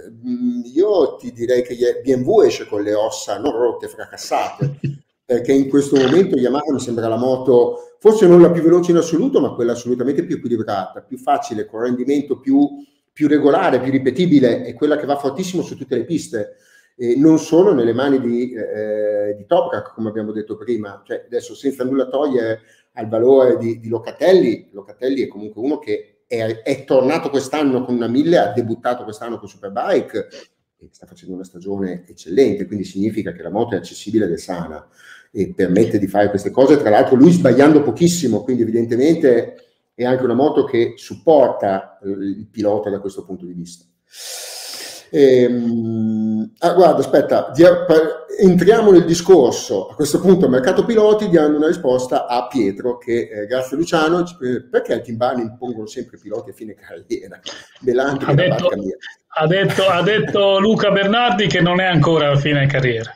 Speaker 1: io ti direi che BMW esce con le ossa non rotte, fracassate, perché in questo momento Yamaha mi sembra la moto forse non la più veloce in assoluto, ma quella assolutamente più equilibrata, più facile, con rendimento più regolare, più ripetibile, è quella che va fortissimo su tutte le piste, non solo nelle mani di Toprak, come abbiamo detto prima. Cioè, adesso senza nulla togliere al valore di Locatelli è comunque uno che è tornato quest'anno con una 1000, ha debuttato quest'anno con Superbike e sta facendo una stagione eccellente, quindi significa che la moto è accessibile ed è sana e permette di fare queste cose, tra l'altro lui sbagliando pochissimo, quindi evidentemente è anche una moto che supporta il pilota da questo punto di vista. Guarda, aspetta, entriamo nel discorso. A questo punto mercato piloti, diamo una risposta a Pietro che grazie a Luciano, perché al team Barni impongono sempre piloti a fine carriera?
Speaker 2: Ha detto Luca Bernardi che non è ancora a fine carriera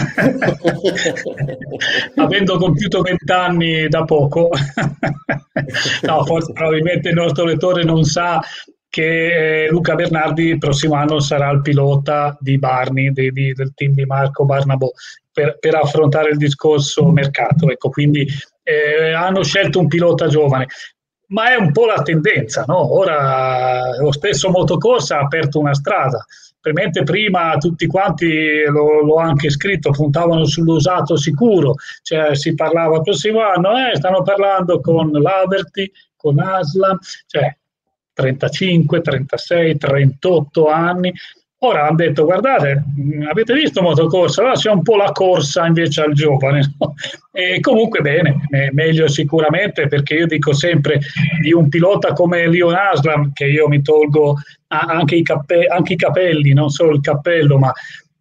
Speaker 2: avendo compiuto 20 anni da poco. No, forse probabilmente il nostro lettore non sa che Luca Bernardi il prossimo anno sarà il pilota di Barni, del team di Marco Barnabò, per affrontare il discorso mercato. Ecco, quindi hanno scelto un pilota giovane, ma è un po' la tendenza, no? Ora lo stesso motocross ha aperto una strada. Probabilmente prima tutti quanti, l'ho anche scritto, puntavano sull'usato sicuro, cioè si parlava il prossimo anno, stanno parlando con l'Averty, con Aslam, cioè 35, 36, 38 anni, Ora hanno detto, guardate, avete visto motocorsa? Allora c'è un po' la corsa invece al giovane, no? E comunque bene, meglio sicuramente, perché io dico sempre di un pilota come Leon Aslam, che io mi tolgo anche i capelli, non solo il cappello, ma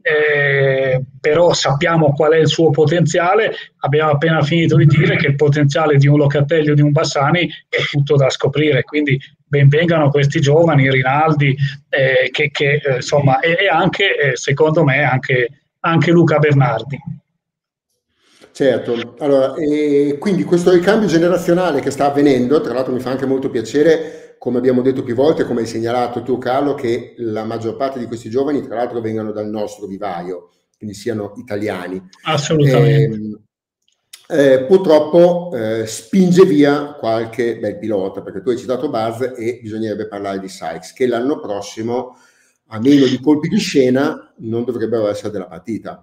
Speaker 2: però sappiamo qual è il suo potenziale. Abbiamo appena finito di dire che il potenziale di un Locatelli o di un Bassani è tutto da scoprire, quindi benvengano questi giovani, Rinaldi, insomma, e anche, secondo me, anche Luca Bernardi.
Speaker 1: Certo, allora, e quindi questo ricambio generazionale che sta avvenendo, tra l'altro mi fa anche molto piacere, come abbiamo detto più volte, come hai segnalato tu Carlo, che la maggior parte di questi giovani tra l'altro vengano dal nostro vivaio, quindi siano italiani.
Speaker 2: Assolutamente.
Speaker 1: Purtroppo spinge via qualche bel pilota, perché tu hai citato Buzz e bisognerebbe parlare di Sykes, che l'anno prossimo, a meno di colpi di scena, non dovrebbero essere della partita.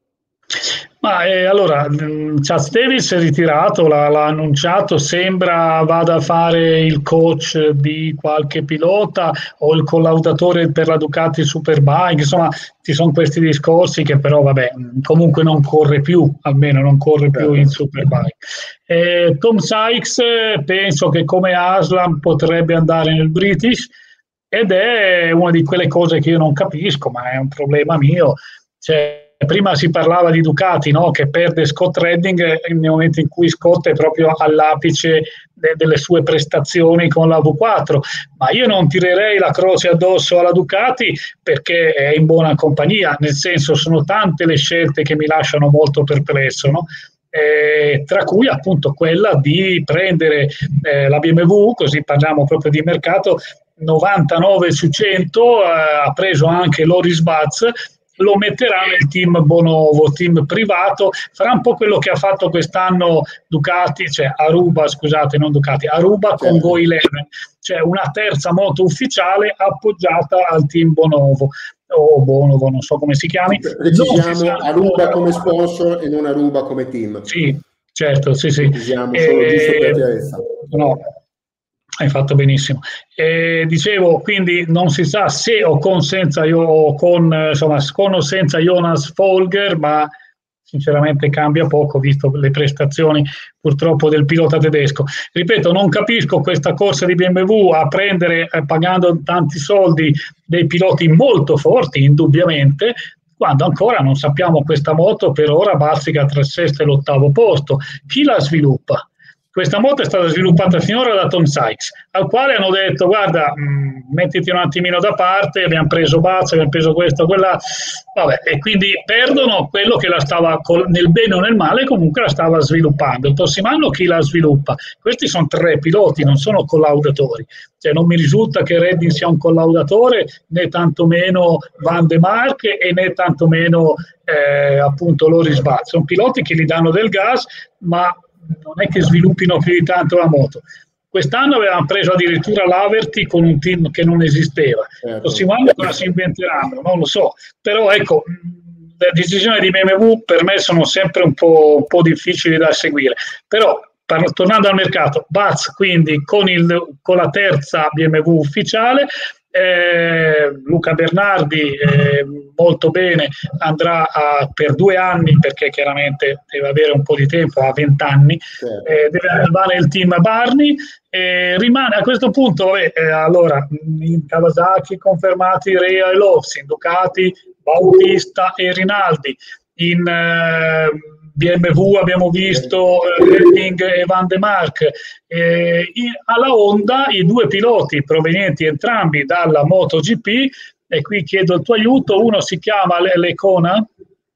Speaker 2: Ma allora, Chaz Davis è ritirato, l'ha annunciato, sembra vada a fare il coach di qualche pilota o il collaudatore per la Ducati Superbike, insomma ci sono questi discorsi che però vabbè, comunque non corre più, almeno non corre più in Superbike. Tom Sykes penso che come Aslan potrebbe andare nel British, ed è una di quelle cose che io non capisco, ma è un problema mio. Cioè, prima si parlava di Ducati, no? Che perde Scott Redding nel momento in cui Scott è proprio all'apice delle sue prestazioni con la V4, ma io non tirerei la croce addosso alla Ducati perché è in buona compagnia, nel senso sono tante le scelte che mi lasciano molto perplesso, no? Tra cui appunto quella di prendere la BMW, così parliamo proprio di mercato, 99 su 100, ha preso anche Loris Baz, lo metterà nel team Bonovo, team privato, farà un po' quello che ha fatto quest'anno Ducati, cioè Aruba, scusate, non Ducati, Aruba con Go 11, cioè una terza moto ufficiale appoggiata al team Bonovo, o Bonovo, non so come si chiami.
Speaker 1: Precisiamo Aruba come sponsor e non Aruba come team.
Speaker 2: Sì, certo, sì.
Speaker 1: Precisiamo solo giusto per chiarezza.
Speaker 2: No, hai fatto benissimo. Dicevo, quindi non si sa se o con o senza Jonas Folger, ma sinceramente cambia poco visto le prestazioni purtroppo del pilota tedesco. Ripeto, non capisco questa corsa di BMW a prendere, pagando tanti soldi, dei piloti molto forti, indubbiamente, quando ancora non sappiamo questa moto, per ora bazzica tra il sesto e l'ottavo posto. Chi la sviluppa? Questa moto è stata sviluppata finora da Tom Sykes, al quale hanno detto guarda, mettiti un attimino da parte, abbiamo preso Bazza, abbiamo preso questo, quella, vabbè, e quindi perdono quello che la stava, nel bene o nel male, comunque la stava sviluppando. Il prossimo anno chi la sviluppa? Questi sono 3 piloti, non sono collaudatori, cioè non mi risulta che Redding sia un collaudatore, né tantomeno Van de Mark e né tantomeno appunto Loris Baz. Sono piloti che gli danno del gas, ma non è che sviluppino più di tanto la moto. Quest'anno avevamo preso addirittura l'Averty con un team che non esisteva. Il prossimo anno cosa si inventeranno? Non lo so. Però ecco, le decisioni di BMW per me sono sempre un po' difficili da seguire. Però tornando al mercato, Baz quindi con la terza BMW ufficiale, Luca Bernardi molto bene, andrà per 2 anni perché chiaramente deve avere un po' di tempo, ha 20 anni, deve arrivare il team Barney, rimane a questo punto allora in Kawasaki confermati Rea e Lovs, in Ducati Bautista e Rinaldi, in BMW abbiamo visto Redding e Van de Mark, alla Honda i 2 piloti provenienti entrambi dalla MotoGP, e qui chiedo il tuo aiuto, uno si chiama Lecuona,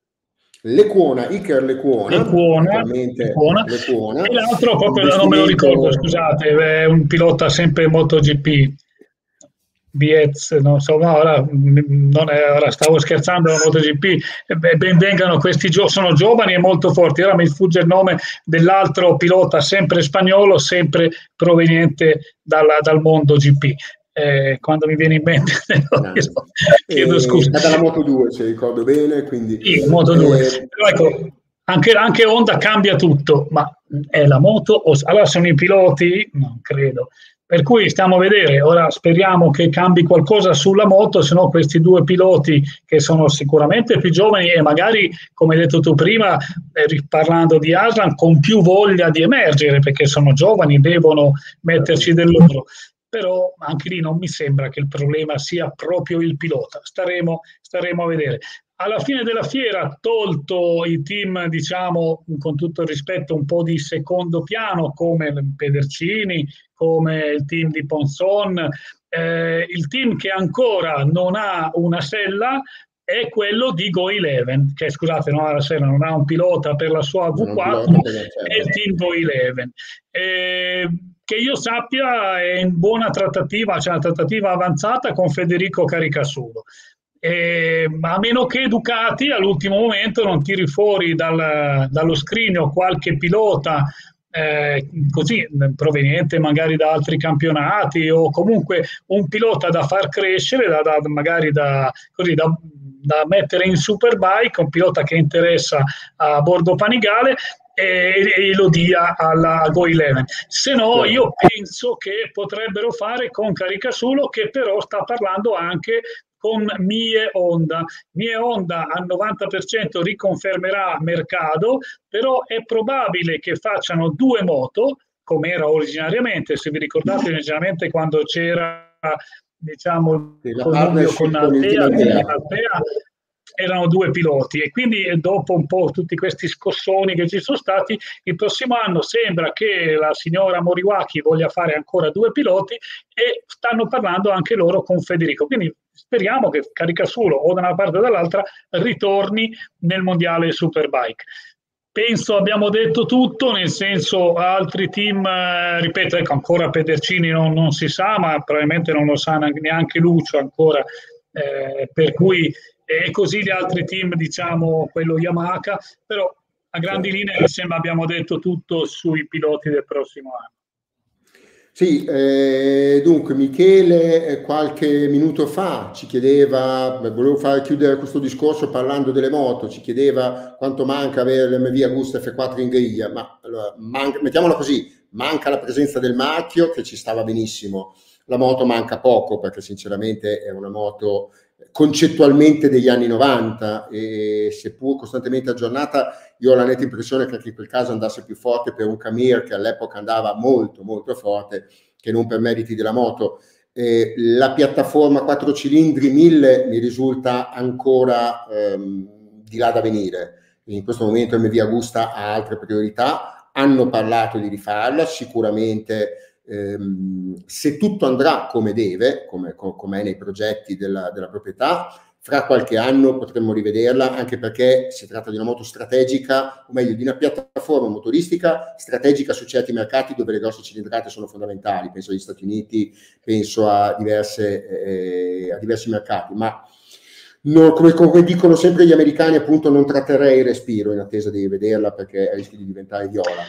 Speaker 1: Iker Lecuona,
Speaker 2: e l'altro proprio non me lo ricordo, scusate, è un pilota sempre MotoGP. Biez, non so, no, ora stavo scherzando, la MotoGP, benvengano questi sono giovani e molto forti. Ora mi sfugge il nome dell'altro pilota, sempre spagnolo, sempre proveniente dal mondo GP. Quando mi viene in mente chiedo scusa.
Speaker 1: È dalla Moto2, se ricordo bene, quindi
Speaker 2: sì, Moto2. Però ecco, anche Honda cambia tutto, ma è la moto? Allora sono i piloti? Non credo. Per cui stiamo a vedere, ora speriamo che cambi qualcosa sulla moto, se no questi due piloti che sono sicuramente più giovani e magari, come hai detto tu prima, parlando di Aslan, con più voglia di emergere, perché sono giovani, devono metterci del loro. Però anche lì non mi sembra che il problema sia proprio il pilota, staremo a vedere. Alla fine della fiera, tolto i team, diciamo, con tutto il rispetto, un po' di secondo piano, come Pedercini, come il team di Ponson, il team che ancora non ha una sella è quello di Go11, che scusate, non ha la sella, non ha un pilota per la sua V4, è il team Go11. Che io sappia è in buona trattativa, c'è una trattativa avanzata con Federico Caricasulo. A meno che Ducati all'ultimo momento non tiri fuori dallo scrigno qualche pilota così proveniente magari da altri campionati o comunque un pilota da far crescere, magari da mettere in Superbike, un pilota che interessa a bordo Panigale e lo dia alla Go11. Se no io penso che potrebbero fare con Caricasulo, che però sta parlando anche con Mie Honda. Mie Honda al 90% riconfermerà mercato, però è probabile che facciano due moto, come era originariamente. Se vi ricordate, originariamente quando c'era, diciamo, il connubio con Altea, erano due piloti, e quindi dopo un po' tutti questi scossoni che ci sono stati, il prossimo anno sembra che la signora Moriwaki voglia fare ancora due piloti e stanno parlando anche loro con Federico. Quindi speriamo che Caricasulo o da una parte o dall'altra ritorni nel mondiale Superbike. Penso abbiamo detto tutto, nel senso altri team, ripeto, ecco, ancora Pedercini non si sa, ma probabilmente non lo sa neanche Lucio ancora, per cui e così gli altri team, diciamo quello Yamaha, però a grandi linee mi sembra abbiamo detto tutto sui piloti del prossimo anno.
Speaker 1: Sì, dunque Michele qualche minuto fa ci chiedeva, volevo chiudere questo discorso parlando delle moto, ci chiedeva quanto manca avere l'MV Agusta F4 in griglia, ma allora, mettiamola così, manca la presenza del marchio che ci stava benissimo, la moto manca poco perché sinceramente è una moto concettualmente degli anni 90 e seppur costantemente aggiornata, io ho la netta impressione che anche in quel caso andasse più forte per un Camir che all'epoca andava molto molto forte che non per meriti della moto. La piattaforma 4 cilindri 1000 mi risulta ancora di là da venire. In questo momento MV Agusta ha altre priorità, hanno parlato di rifarla, sicuramente se tutto andrà come deve, come è nei progetti della proprietà, fra qualche anno potremmo rivederla, anche perché si tratta di una moto strategica, o meglio di una piattaforma motoristica strategica su certi mercati dove le grosse cilindrate sono fondamentali, penso agli Stati Uniti, penso a diversi mercati, ma no, come dicono sempre gli americani, appunto non tratterrei il respiro in attesa di vederla perché rischia di diventare viola.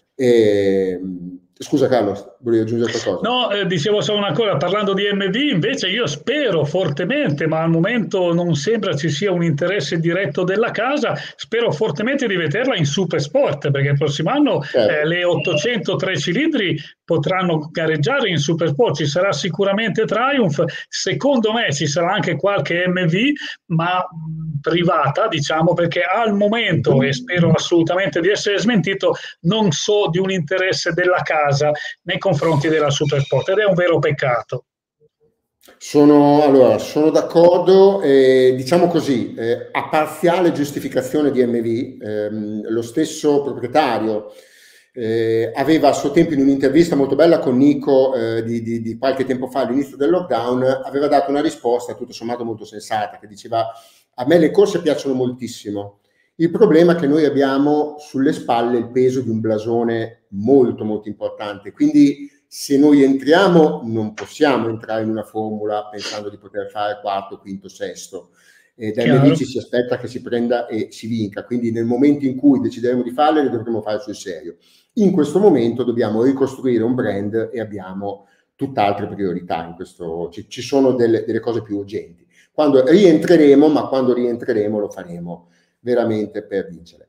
Speaker 1: Scusa Carlo, volevi aggiungere qualcosa?
Speaker 2: No, dicevo solo una cosa, parlando di MV, invece io spero fortemente, ma al momento non sembra ci sia un interesse diretto della casa, spero fortemente di vederla in Super Sport, perché il prossimo anno le 803 cilindri potranno gareggiare in Super Sport, ci sarà sicuramente Triumph, secondo me ci sarà anche qualche MV, ma privata, diciamo, perché al momento, e spero assolutamente di essere smentito, non so di un interesse della casa nei confronti della Supersport, ed è un vero peccato.
Speaker 1: Sono d'accordo, diciamo così, a parziale giustificazione di MV, lo stesso proprietario aveva a suo tempo in un'intervista molto bella con Nico di qualche tempo fa all'inizio del lockdown, aveva dato una risposta tutto sommato molto sensata che diceva: a me le corse piacciono moltissimo, il problema è che noi abbiamo sulle spalle il peso di un blasone molto molto importante, quindi se noi entriamo non possiamo entrare in una formula pensando di poter fare quarto, quinto, sesto. Da MV ci si aspetta che si prenda e si vinca, quindi nel momento in cui decideremo di farle le dovremo fare sul serio. In questo momento dobbiamo ricostruire un brand e abbiamo tutt'altre priorità in questo, ci sono delle cose più urgenti. Quando rientreremo lo faremo veramente per vincere.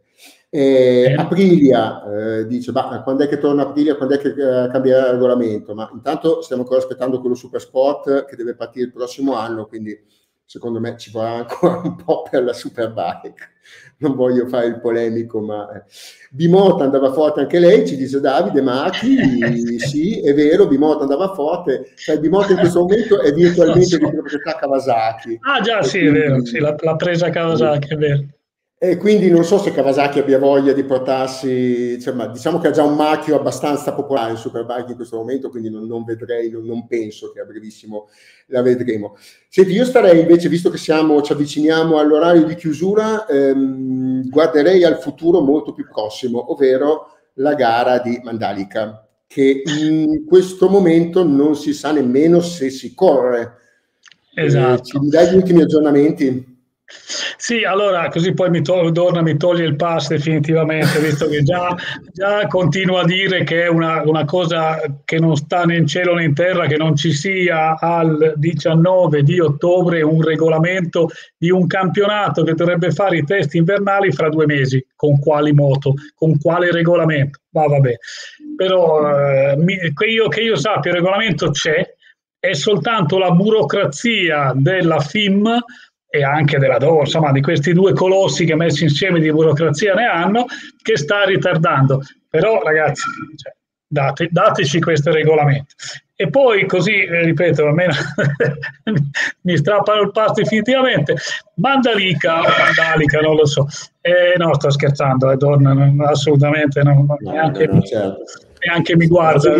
Speaker 1: Aprilia dice, quando è che torna Aprilia, quando è che cambierà il regolamento? Ma intanto stiamo ancora aspettando quello Super Sport che deve partire il prossimo anno, quindi secondo me ci vorrà ancora un po' per la Superbike. Non voglio fare il polemico, ma Bimota andava forte anche lei, ci dice Davide Machi. Sì, è vero, Bimota andava forte, cioè Bimota in questo momento è virtualmente di proprietà Kawasaki.
Speaker 2: Ah già, sì,
Speaker 1: quindi,
Speaker 2: è vero, sì, l'ha presa Kawasaki, è vero.
Speaker 1: E quindi non so se Kawasaki abbia voglia di portarsi, cioè, ma diciamo che ha già un marchio abbastanza popolare in Superbike in questo momento, quindi non vedrei, non penso che a brevissimo la vedremo. Senti, io starei invece, visto che ci avviciniamo all'orario di chiusura, guarderei al futuro molto più prossimo, ovvero la gara di Mandalika, che in questo momento non si sa nemmeno se si corre.
Speaker 2: Esatto.
Speaker 1: Ci dai gli ultimi aggiornamenti?
Speaker 2: Sì, allora così poi Dorna mi toglie il pass definitivamente, visto che già continua a dire che è una cosa che non sta né in cielo né in terra, che non ci sia al 19 di ottobre un regolamento di un campionato che dovrebbe fare i test invernali fra 2 mesi. Con quali moto? Con quale regolamento? Ma vabbè. Però che io sappia il regolamento c'è, è soltanto la burocrazia della FIM e anche della DOR, insomma di questi due colossi che messi insieme di burocrazia ne hanno, che sta ritardando. Però ragazzi, cioè, dateci questo regolamento. E poi così, ripeto, almeno mi strappano il pasto definitivamente. Mandalika, non lo so. No, sto scherzando, Dorna, assolutamente no,
Speaker 1: certo.
Speaker 2: neanche mi guarda.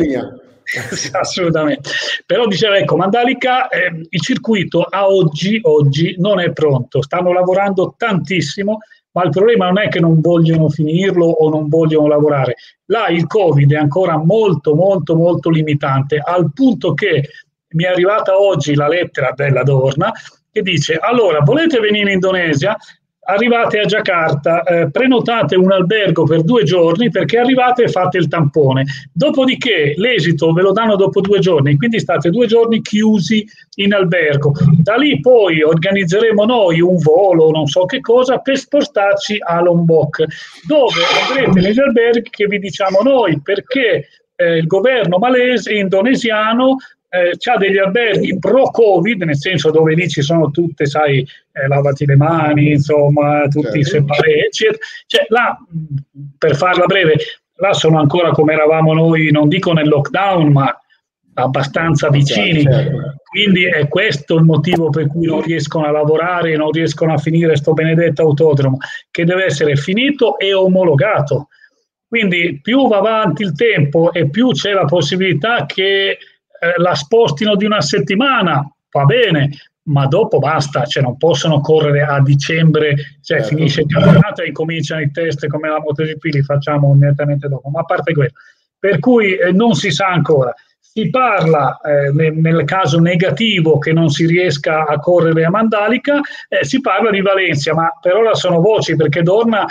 Speaker 2: Assolutamente. Però diceva, ecco, Mandalika, il circuito a oggi non è pronto, stanno lavorando tantissimo, ma il problema non è che non vogliono finirlo o non vogliono lavorare. Là il Covid è ancora molto, molto, molto limitante, al punto che mi è arrivata oggi la lettera della Dorna che dice, allora, volete venire in Indonesia? Arrivate a Giacarta, prenotate un albergo per 2 giorni perché arrivate e fate il tampone. Dopodiché l'esito ve lo danno dopo 2 giorni, quindi state 2 giorni chiusi in albergo. Da lì poi organizzeremo noi un volo, non so che cosa, per spostarci a Lombok, dove andrete negli alberghi che vi diciamo noi, perché il governo malese, indonesiano, c'ha degli alberghi pro Covid, nel senso dove lì ci sono tutte, sai, lavati le mani, insomma, tutti separati, eccetera. Cioè, là, per farla breve, là sono ancora come eravamo noi, non dico nel lockdown, ma abbastanza vicini. Quindi è questo il motivo per cui non riescono a lavorare, non riescono a finire sto benedetto autodromo, che deve essere finito e omologato. Quindi più va avanti il tempo e più c'è la possibilità che la spostino di una settimana, va bene, ma dopo basta, cioè non possono correre a dicembre, cioè finisce il campionato e incominciano i test come la MotoGP, li facciamo immediatamente dopo, ma a parte quello, per cui non si sa ancora. Si parla nel caso negativo che non si riesca a correre a Mandalika, si parla di Valencia, ma per ora sono voci, perché Dorna,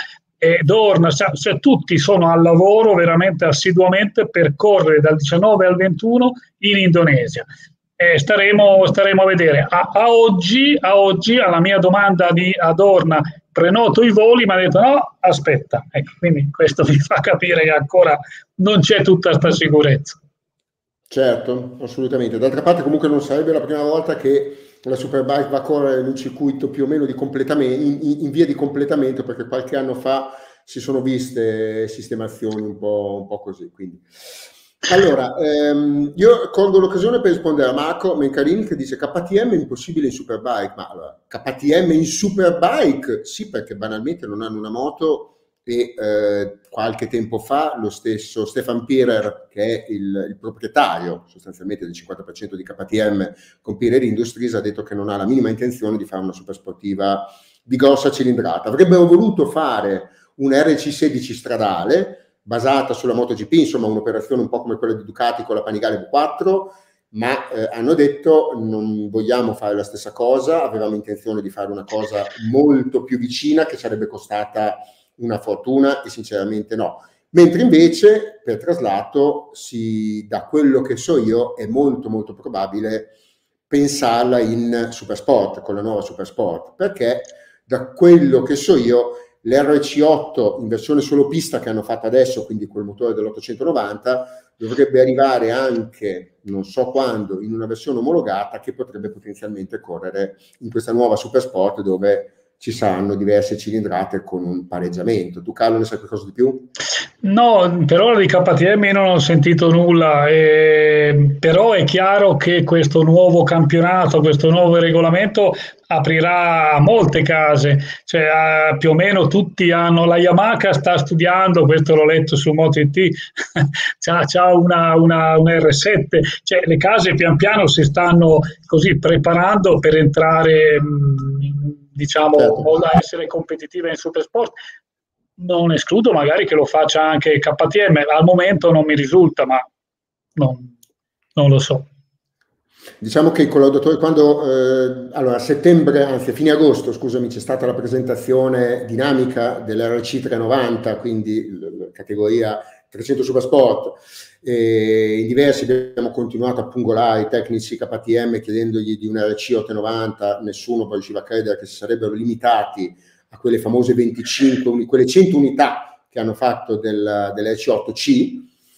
Speaker 2: cioè, tutti sono al lavoro veramente assiduamente per correre dal 19 al 21 in Indonesia. Staremo a vedere. A oggi, alla mia domanda di Adorna, prenoto i voli, mi ha detto no, aspetta. Ecco, quindi questo vi fa capire che ancora non c'è tutta questa sicurezza.
Speaker 1: Certo, assolutamente. D'altra parte comunque non sarebbe la prima volta che la Superbike va a correre in un circuito più o meno di completamento, in via di completamento, perché qualche anno fa si sono viste sistemazioni un po' così. Quindi. Allora, io colgo l'occasione per rispondere a Marco Mencarini che dice KTM è impossibile in Superbike, ma allora, KTM in Superbike sì, perché banalmente non hanno una moto e qualche tempo fa lo stesso Stefan Pirer, che è il proprietario sostanzialmente del 50% di KTM con Pirer Industries, ha detto che non ha la minima intenzione di fare una supersportiva di grossa cilindrata. Avrebbero voluto fare un RC16 stradale basata sulla MotoGP, insomma un'operazione un po' come quella di Ducati con la Panigale V4, ma hanno detto non vogliamo fare la stessa cosa, avevamo intenzione di fare una cosa molto più vicina che sarebbe costata una fortuna e sinceramente no. Mentre invece per traslato, da quello che so io, è molto molto probabile pensarla in Supersport, con la nuova Supersport, perché da quello che so io l'RC8 in versione solo pista che hanno fatto adesso, quindi col motore dell'890, dovrebbe arrivare anche, non so quando, in una versione omologata che potrebbe potenzialmente correre in questa nuova Supersport, dove ci saranno diverse cilindrate con un pareggiamento. Tu, Carlo, ne sai qualcosa di più?
Speaker 2: No, per ora di KTM io non ho sentito nulla, però è chiaro che questo nuovo campionato, questo nuovo regolamento aprirà molte case, cioè più o meno tutti hanno, la Yamaha sta studiando, questo l'ho letto su MotoGP, c'ha un R7, cioè le case pian piano si stanno così preparando per entrare, diciamo,
Speaker 1: Certo.
Speaker 2: a essere competitive in Supersport. Non escludo magari che lo faccia anche KTM, al momento non mi risulta, ma non lo so.
Speaker 1: Diciamo che i collaudatori, quando allora a settembre, anzi a fine agosto, scusami, c'è stata la presentazione dinamica dell'RC 390, quindi la categoria 300 Supersport, e in diversi abbiamo continuato a pungolare i tecnici KTM chiedendogli di un RC 890, nessuno poi riusciva a credere che si sarebbero limitati a quelle famose 25, quelle 100 unità che hanno fatto dell'RC8C,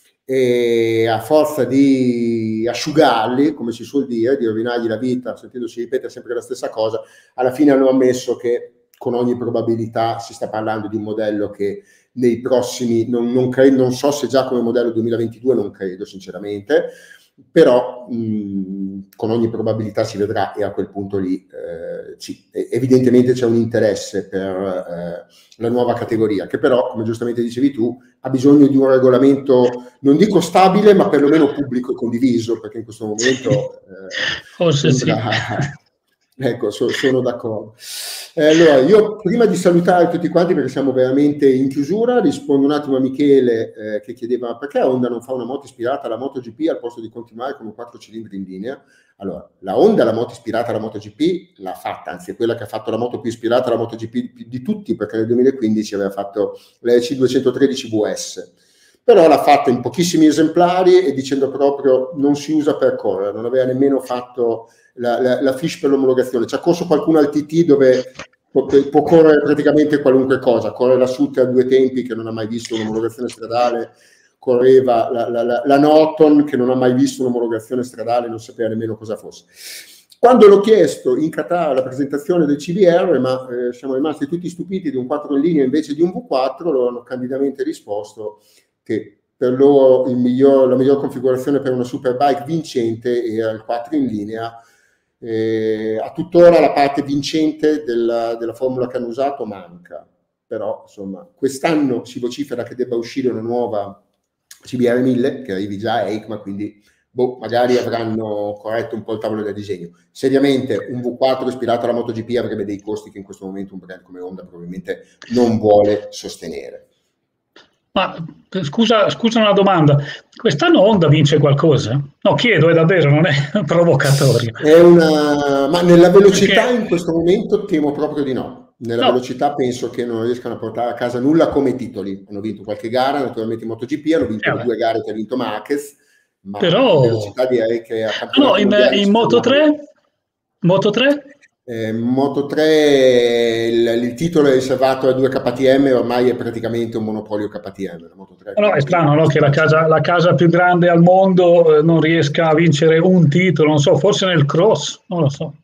Speaker 1: e a forza di asciugarli, come si suol dire, di rovinargli la vita, sentendosi ripetere sempre la stessa cosa, alla fine hanno ammesso che con ogni probabilità si sta parlando di un modello che nei prossimi, non so se già come modello 2022, non credo sinceramente, però con ogni probabilità si vedrà, e a quel punto lì sì, evidentemente c'è un interesse per la nuova categoria, che però, come giustamente dicevi tu, ha bisogno di un regolamento, non dico stabile, ma perlomeno pubblico e condiviso, perché in questo momento
Speaker 2: forse
Speaker 1: sembra...
Speaker 2: sì.
Speaker 1: Ecco, sono d'accordo. Allora, io prima di salutare tutti quanti, perché siamo veramente in chiusura, rispondo un attimo a Michele che chiedeva perché Honda non fa una moto ispirata alla MotoGP al posto di continuare con un 4 cilindri in linea. Allora, la Honda, la moto ispirata alla MotoGP, l'ha fatta, anzi è quella che ha fatto la moto più ispirata alla MotoGP di tutti, perché nel 2015 aveva fatto la EC213 VS. Però l'ha fatta in pochissimi esemplari e dicendo proprio non si usa per correre, non aveva nemmeno fatto la fiche per l'omologazione. Ci ha corso qualcuno al TT dove può correre praticamente qualunque cosa, corre la Sutte a due tempi che non ha mai visto un'omologazione stradale, correva la Norton che non ha mai visto un'omologazione stradale, non sapeva nemmeno cosa fosse. Quando l'ho chiesto in Qatar alla presentazione del CBR, ma siamo rimasti tutti stupiti di un 4 in linea invece di un V4, loro hanno candidamente risposto che per loro la miglior configurazione per una superbike vincente era il 4 in linea. A tuttora la parte vincente della formula che hanno usato manca, però insomma quest'anno si vocifera che debba uscire una nuova CBR 1000 che arrivi già a EICMA, quindi magari avranno corretto un po' il tavolo del disegno. Seriamente un V4 ispirato alla MotoGP avrebbe dei costi che in questo momento un brand come Honda probabilmente non vuole sostenere.
Speaker 2: Ma scusa una domanda, quest'anno Honda vince qualcosa? No, chiedo, è davvero, non è provocatorio.
Speaker 1: Ma nella velocità
Speaker 2: Perché,
Speaker 1: in questo momento temo proprio di no. Nella
Speaker 2: no,
Speaker 1: velocità penso che non riescano a portare a casa nulla come titoli. Hanno vinto qualche gara, naturalmente in MotoGP, hanno vinto le
Speaker 2: vabbè,
Speaker 1: 2 gare che ha vinto Marquez, ma in
Speaker 2: però
Speaker 1: velocità direi che a
Speaker 2: no,
Speaker 1: campionati mondiali
Speaker 2: in
Speaker 1: ci
Speaker 2: Moto
Speaker 1: fermiamo.
Speaker 2: 3? Moto 3?
Speaker 1: Moto 3 il titolo è riservato a 2 KTM, ormai è praticamente un monopolio KTM la Moto 3,
Speaker 2: No, è
Speaker 1: quindi
Speaker 2: strano, no, che la casa più grande al mondo non riesca a vincere un titolo, non so, forse nel cross, non lo so.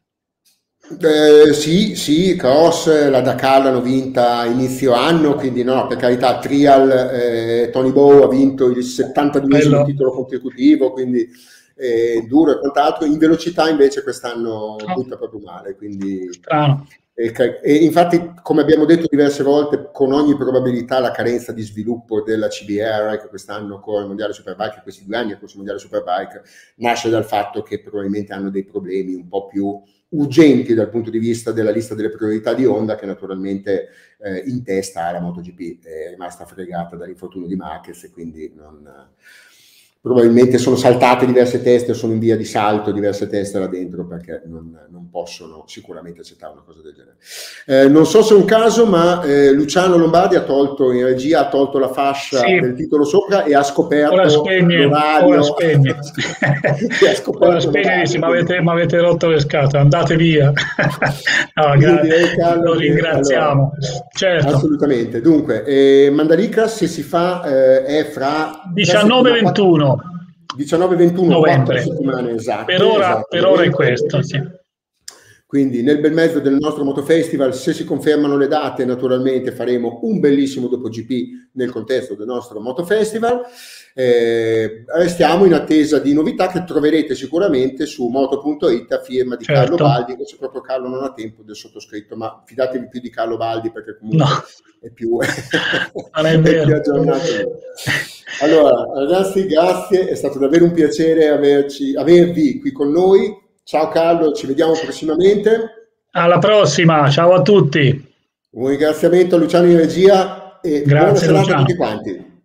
Speaker 1: Sì, Cross, la Dakar l'hanno vinta inizio anno, quindi no, per carità, Trial, Tony Bow ha vinto il 72esimo
Speaker 2: Quello,
Speaker 1: titolo consecutivo, quindi duro e quant'altro. In velocità invece quest'anno
Speaker 2: no,
Speaker 1: butta proprio male, quindi
Speaker 2: strano.
Speaker 1: e infatti, come abbiamo detto diverse volte, con ogni probabilità la carenza di sviluppo della CBR, che quest'anno corre il Mondiale Superbike, e questi 2 anni ha corso il Mondiale Superbike, nasce dal fatto che probabilmente hanno dei problemi un po' più urgenti dal punto di vista della lista delle priorità di Honda, che naturalmente in testa ha la MotoGP, è rimasta fregata dall'infortunio di Marquez e quindi probabilmente sono saltate diverse teste o sono in via di salto diverse teste là dentro, perché non possono sicuramente accettare una cosa del genere. Non so se è un caso, ma Luciano Lombardi ha tolto in regia, ha tolto la fascia del titolo sopra e ha scoperto l'orario.
Speaker 2: Ora spegne. Ora spegne, dici, ma avete rotto le scatole, andate via. No, lo ringraziamo.
Speaker 1: Allora,
Speaker 2: certo.
Speaker 1: Assolutamente. Dunque, Mandalika, se si fa, è fra
Speaker 2: 19-21
Speaker 1: novembre, 4 settimane esatte.
Speaker 2: Per ora è questo, sì.
Speaker 1: Quindi nel bel mezzo del nostro Motofestival, se si confermano le date, naturalmente faremo un bellissimo dopo GP nel contesto del nostro Motofestival. Restiamo in attesa di novità che troverete sicuramente su moto.it a firma di Carlo Baldi, se proprio Carlo non ha tempo del sottoscritto, ma fidatevi più di Carlo Baldi perché comunque è più aggiornato. Allora ragazzi, grazie, è stato davvero un piacere avervi qui con noi. Ciao Carlo, ci vediamo prossimamente.
Speaker 2: Alla prossima, ciao a tutti.
Speaker 1: Un ringraziamento a Luciano in regia e buona serata a tutti quanti.